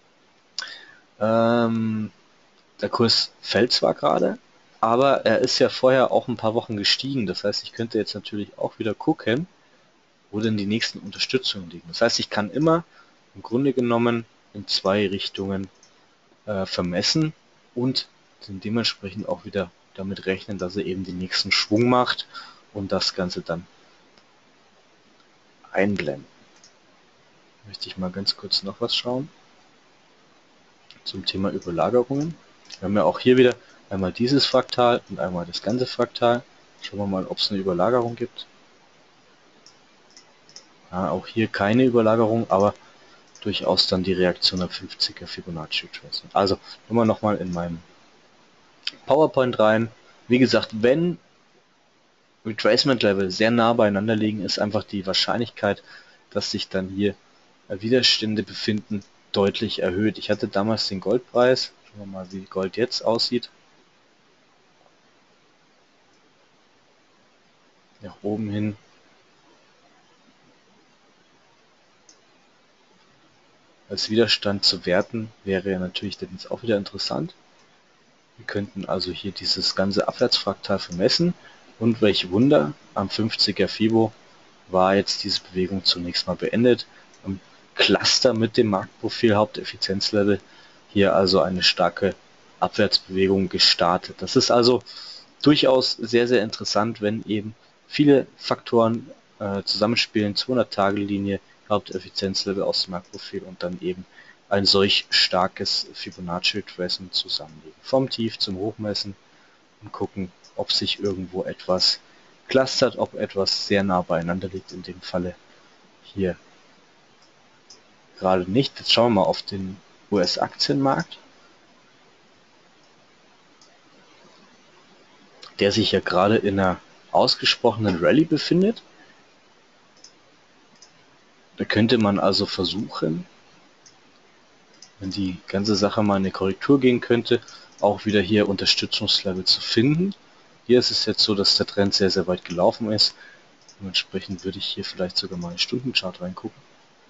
der Kurs fällt zwar gerade, aber er ist ja vorher auch ein paar Wochen gestiegen. Das heißt, ich könnte jetzt natürlich auch wieder gucken, wo denn die nächsten Unterstützungen liegen. Das heißt, ich kann immer im Grunde genommen in 2 Richtungen vermessen und dann dementsprechend auch wieder damit rechnen, dass er eben den nächsten Schwung macht und das Ganze dann einblenden. Möchte ich mal ganz kurz noch was schauen zum Thema Überlagerungen. Wir haben ja auch hier wieder einmal dieses Fraktal und einmal das ganze Fraktal. Schauen wir mal, ob es eine Überlagerung gibt. Ja, auch hier keine Überlagerung, aber durchaus dann die Reaktion auf 50er Fibonacci Retracement. Also nochmal in meinem PowerPoint rein. Wie gesagt, wenn Retracement Level sehr nah beieinander liegen, ist einfach die Wahrscheinlichkeit, dass sich dann hier Widerstände befinden, deutlich erhöht. Ich hatte damals den Goldpreis. Schauen wir mal, wie Gold jetzt aussieht. Nach oben hin. Als Widerstand zu werten wäre natürlich dann jetzt auch wieder interessant. Wir könnten also hier dieses ganze Abwärtsfraktal vermessen und welch Wunder, am 50er Fibo war jetzt diese Bewegung zunächst mal beendet. Im Cluster mit dem Marktprofil Haupteffizienzlevel hier also eine starke Abwärtsbewegung gestartet. Das ist also durchaus sehr, sehr interessant, wenn eben viele Faktoren zusammenspielen, 200-Tage-Linie, Haupteffizienzlevel aus dem Marktprofil und dann eben ein solch starkes Fibonacci-Retracement zusammenlegen. Vom Tief zum Hochmessen und gucken, ob sich irgendwo etwas clustert, ob etwas sehr nah beieinander liegt, in dem Falle hier gerade nicht. Jetzt schauen wir mal auf den US-Aktienmarkt, der sich ja gerade in einer ausgesprochenen Rallye befindet. Da könnte man also versuchen, wenn die ganze Sache mal in eine Korrektur gehen könnte, auch wieder hier Unterstützungslevel zu finden. Hier ist es jetzt so, dass der Trend sehr, sehr weit gelaufen ist. Dementsprechend würde ich hier vielleicht sogar mal einen Stundenchart reingucken.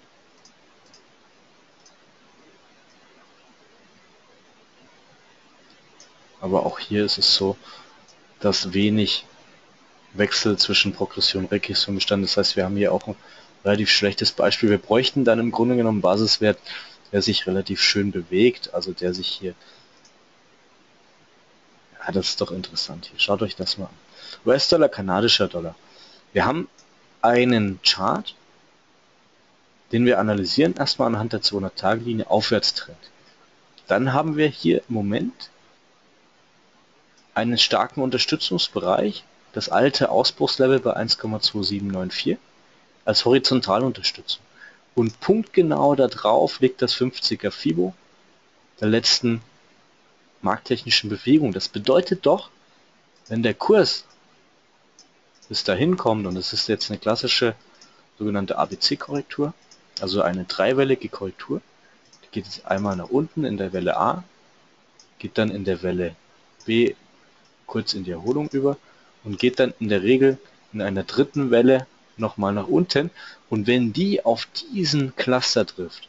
Aber auch hier ist es so, dass wenig Wechsel zwischen Progression und Regression bestand. Das heißt, wir haben hier auch ein relativ schlechtes Beispiel. Wir bräuchten dann im Grunde genommen einen Basiswert, der sich relativ schön bewegt, also der sich hier... Ja, das ist doch interessant hier. Schaut euch das mal an. US-Dollar, kanadischer Dollar. Wir haben einen Chart, den wir analysieren, erstmal anhand der 200-Tage-Linie, Aufwärtstrend. Dann haben wir hier im Moment einen starken Unterstützungsbereich, das alte Ausbruchslevel bei 1,2794 als Horizontalunterstützung. Und punktgenau da drauf liegt das 50er Fibo der letzten markttechnischen Bewegung. Das bedeutet doch, wenn der Kurs bis dahin kommt, und es ist jetzt eine klassische sogenannte ABC-Korrektur, also eine dreiwellige Korrektur, die geht jetzt einmal nach unten in der Welle A, geht dann in der Welle B kurz in die Erholung über und geht dann in der Regel in einer dritten Welle nochmal nach unten. Und wenn die auf diesen Cluster trifft,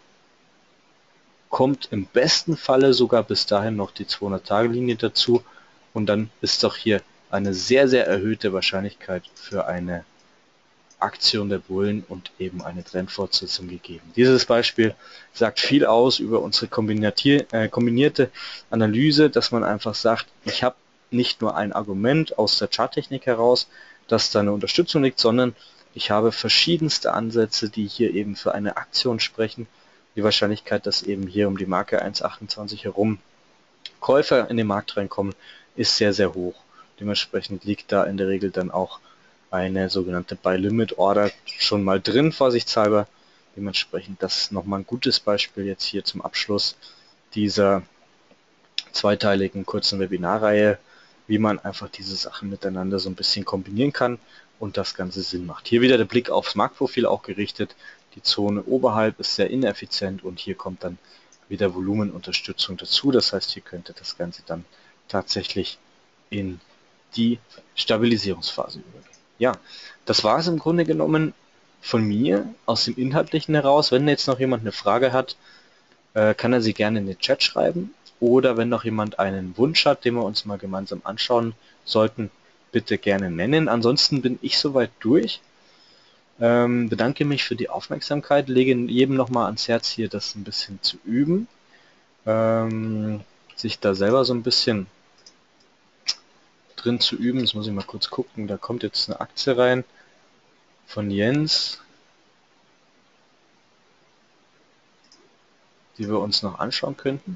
kommt im besten Falle sogar bis dahin noch die 200-Tage-Linie dazu und dann ist doch hier eine sehr, sehr erhöhte Wahrscheinlichkeit für eine Aktion der Bullen und eben eine Trendfortsetzung gegeben. Dieses Beispiel sagt viel aus über unsere kombinierte Analyse, dass man einfach sagt, ich habe nicht nur ein Argument aus der Charttechnik heraus, dass da eine Unterstützung liegt, sondern ich habe verschiedenste Ansätze, die hier eben für eine Aktion sprechen. Die Wahrscheinlichkeit, dass eben hier um die Marke 1,28 herum Käufer in den Markt reinkommen, ist sehr, sehr hoch. Dementsprechend liegt da in der Regel dann auch eine sogenannte Buy-Limit-Order schon mal drin, vorsichtshalber. Dementsprechend das ist nochmal ein gutes Beispiel jetzt hier zum Abschluss dieser zweiteiligen kurzen Webinarreihe, wie man einfach diese Sachen miteinander so ein bisschen kombinieren kann und das Ganze Sinn macht. Hier wieder der Blick aufs Marktprofil auch gerichtet. Die Zone oberhalb ist sehr ineffizient und hier kommt dann wieder Volumenunterstützung dazu. Das heißt, hier könnte das Ganze dann tatsächlich in die Stabilisierungsphase übergehen. Ja, das war es im Grunde genommen von mir aus dem Inhaltlichen heraus. Wenn jetzt noch jemand eine Frage hat, kann er sie gerne in den Chat schreiben. Oder wenn noch jemand einen Wunsch hat, den wir uns mal gemeinsam anschauen sollten, bitte gerne nennen. Ansonsten bin ich soweit durch. Bedanke mich für die Aufmerksamkeit, lege jedem nochmal ans Herz, hier das ein bisschen zu üben, sich da selber so ein bisschen drin zu üben. Das muss ich mal kurz gucken. Da kommt jetzt eine Aktie rein von Jens, die wir uns noch anschauen könnten.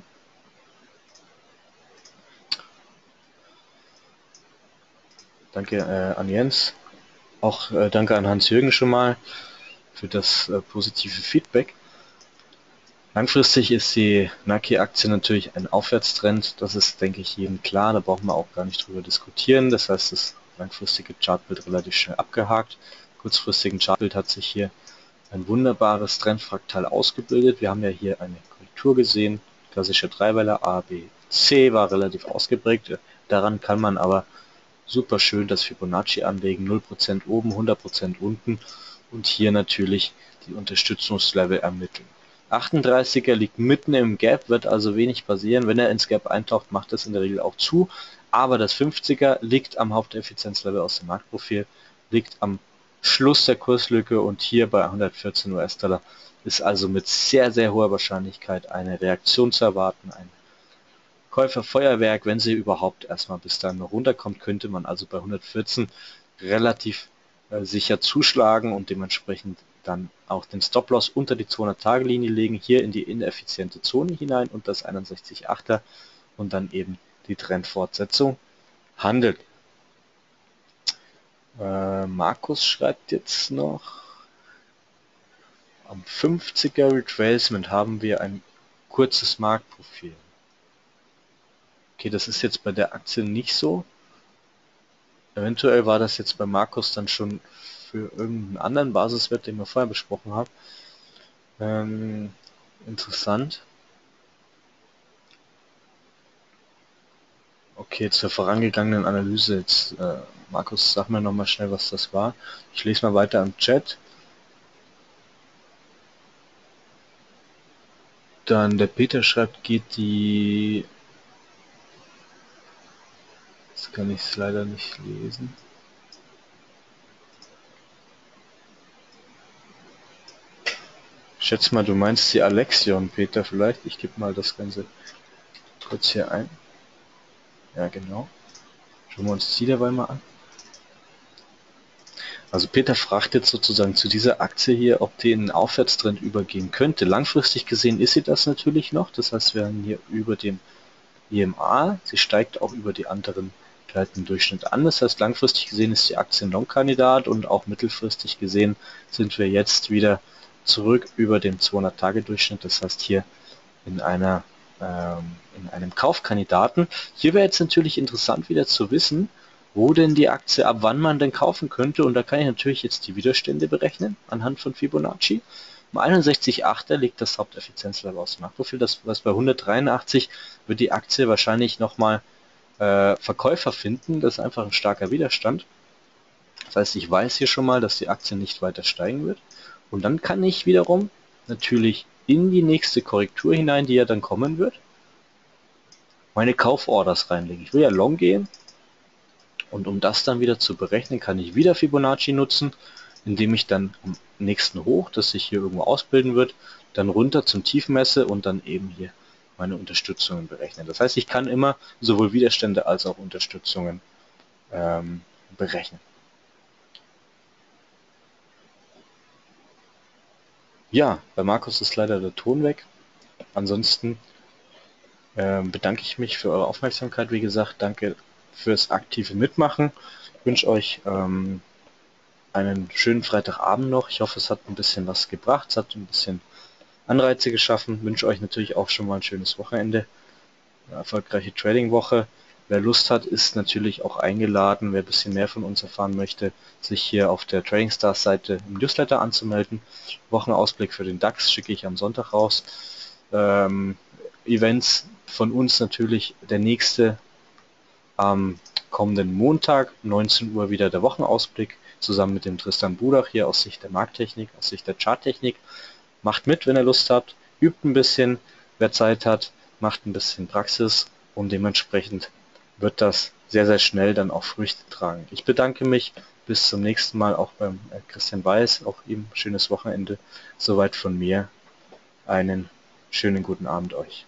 Danke an Jens. Auch danke an Hans-Jürgen schon mal für das positive Feedback. Langfristig ist die Nike-Aktie natürlich ein Aufwärtstrend. Das ist, denke ich, jedem klar. Da brauchen wir auch gar nicht drüber diskutieren. Das heißt, das langfristige Chartbild relativ schnell abgehakt. Kurzfristigen Chartbild hat sich hier ein wunderbares Trendfraktal ausgebildet. Wir haben ja hier eine Korrektur gesehen. Klassische Dreiwelle A, B, C war relativ ausgeprägt. Daran kann man aber super schön das Fibonacci anlegen. 0% oben, 100% unten. Und hier natürlich die Unterstützungslevel ermitteln. 38er liegt mitten im Gap, wird also wenig passieren. Wenn er ins Gap eintaucht, macht das in der Regel auch zu. Aber das 50er liegt am Haupteffizienzlevel aus dem Marktprofil, liegt am Schluss der Kurslücke und hier bei 114 US-Dollar ist also mit sehr, sehr hoher Wahrscheinlichkeit eine Reaktion zu erwarten. Ein Käuferfeuerwerk, wenn sie überhaupt erstmal bis dann runterkommt, könnte man also bei 114 relativ sicher zuschlagen und dementsprechend dann auch den Stop-Loss unter die 200-Tage-Linie legen, hier in die ineffiziente Zone hinein und das 61,8er und dann eben die Trendfortsetzung handelt. Markus schreibt jetzt noch, am 50er Retracement haben wir ein kurzes Marktprofil. Okay, das ist jetzt bei der Aktie nicht so. Eventuell war das jetzt bei Markus dann schon für irgendeinen anderen Basiswert, den wir vorher besprochen haben. Interessant. Okay, zur vorangegangenen Analyse. Jetzt, Markus, sag mir nochmal schnell, was das war. Ich lese mal weiter im Chat. Dann der Peter schreibt, geht die... Jetzt kann ich es leider nicht lesen. Ich schätze mal, du meinst die Alexion, Peter, vielleicht. Ich gebe mal das Ganze kurz hier ein. Ja, genau. Schauen wir uns die dabei mal an. Also Peter fragt jetzt sozusagen zu dieser Aktie hier, ob die in einen Aufwärtstrend übergehen könnte. Langfristig gesehen ist sie das natürlich noch. Das heißt, wir haben hier über dem IMA. Sie steigt auch über die anderen gleitenden Durchschnitte an. Das heißt, langfristig gesehen ist die Aktie ein Long-Kandidat und auch mittelfristig gesehen sind wir jetzt wieder zurück über dem 200-Tage-Durchschnitt. Das heißt, hier in einem Kaufkandidaten. Hier wäre jetzt natürlich interessant wieder zu wissen, wo denn die Aktie, ab wann man denn kaufen könnte. Und da kann ich natürlich jetzt die Widerstände berechnen anhand von Fibonacci. Um 61,8er liegt das Haupteffizienzlevel aus dem Marktprofil. Das was bei 183 wird die Aktie wahrscheinlich nochmal Verkäufer finden. Das ist einfach ein starker Widerstand. Das heißt, ich weiß hier schon mal, dass die Aktie nicht weiter steigen wird. Und dann kann ich wiederum natürlich in die nächste Korrektur hinein, die ja dann kommen wird, meine Kauforders reinlegen. Ich will ja long gehen und um das dann wieder zu berechnen, kann ich wieder Fibonacci nutzen, indem ich dann am nächsten Hoch, das sich hier irgendwo ausbilden wird, dann runter zum Tief messe und dann eben hier meine Unterstützungen berechnen. Das heißt, ich kann immer sowohl Widerstände als auch Unterstützungen berechnen. Ja, bei Markus ist leider der Ton weg. Ansonsten bedanke ich mich für eure Aufmerksamkeit. Wie gesagt, danke fürs aktive Mitmachen. Ich wünsche euch einen schönen Freitagabend noch. Ich hoffe, es hat ein bisschen was gebracht. Es hat ein bisschen Anreize geschaffen. Ich wünsche euch natürlich auch schon mal ein schönes Wochenende. Eine erfolgreiche Trading-Woche. Wer Lust hat, ist natürlich auch eingeladen. Wer ein bisschen mehr von uns erfahren möchte, sich hier auf der Trading Stars Seite im Newsletter anzumelden. Wochenausblick für den DAX schicke ich am Sonntag raus. Events von uns natürlich der nächste am kommenden Montag, 19 Uhr wieder der Wochenausblick, zusammen mit dem Tristan Budach hier aus Sicht der Markttechnik, aus Sicht der Charttechnik. Macht mit, wenn ihr Lust habt, übt ein bisschen, wer Zeit hat, macht ein bisschen Praxis und dementsprechend wird das sehr, sehr schnell dann auch Früchte tragen. Ich bedanke mich, bis zum nächsten Mal, auch beim Christian Weiß, auch ihm schönes Wochenende. Soweit von mir, einen schönen guten Abend euch.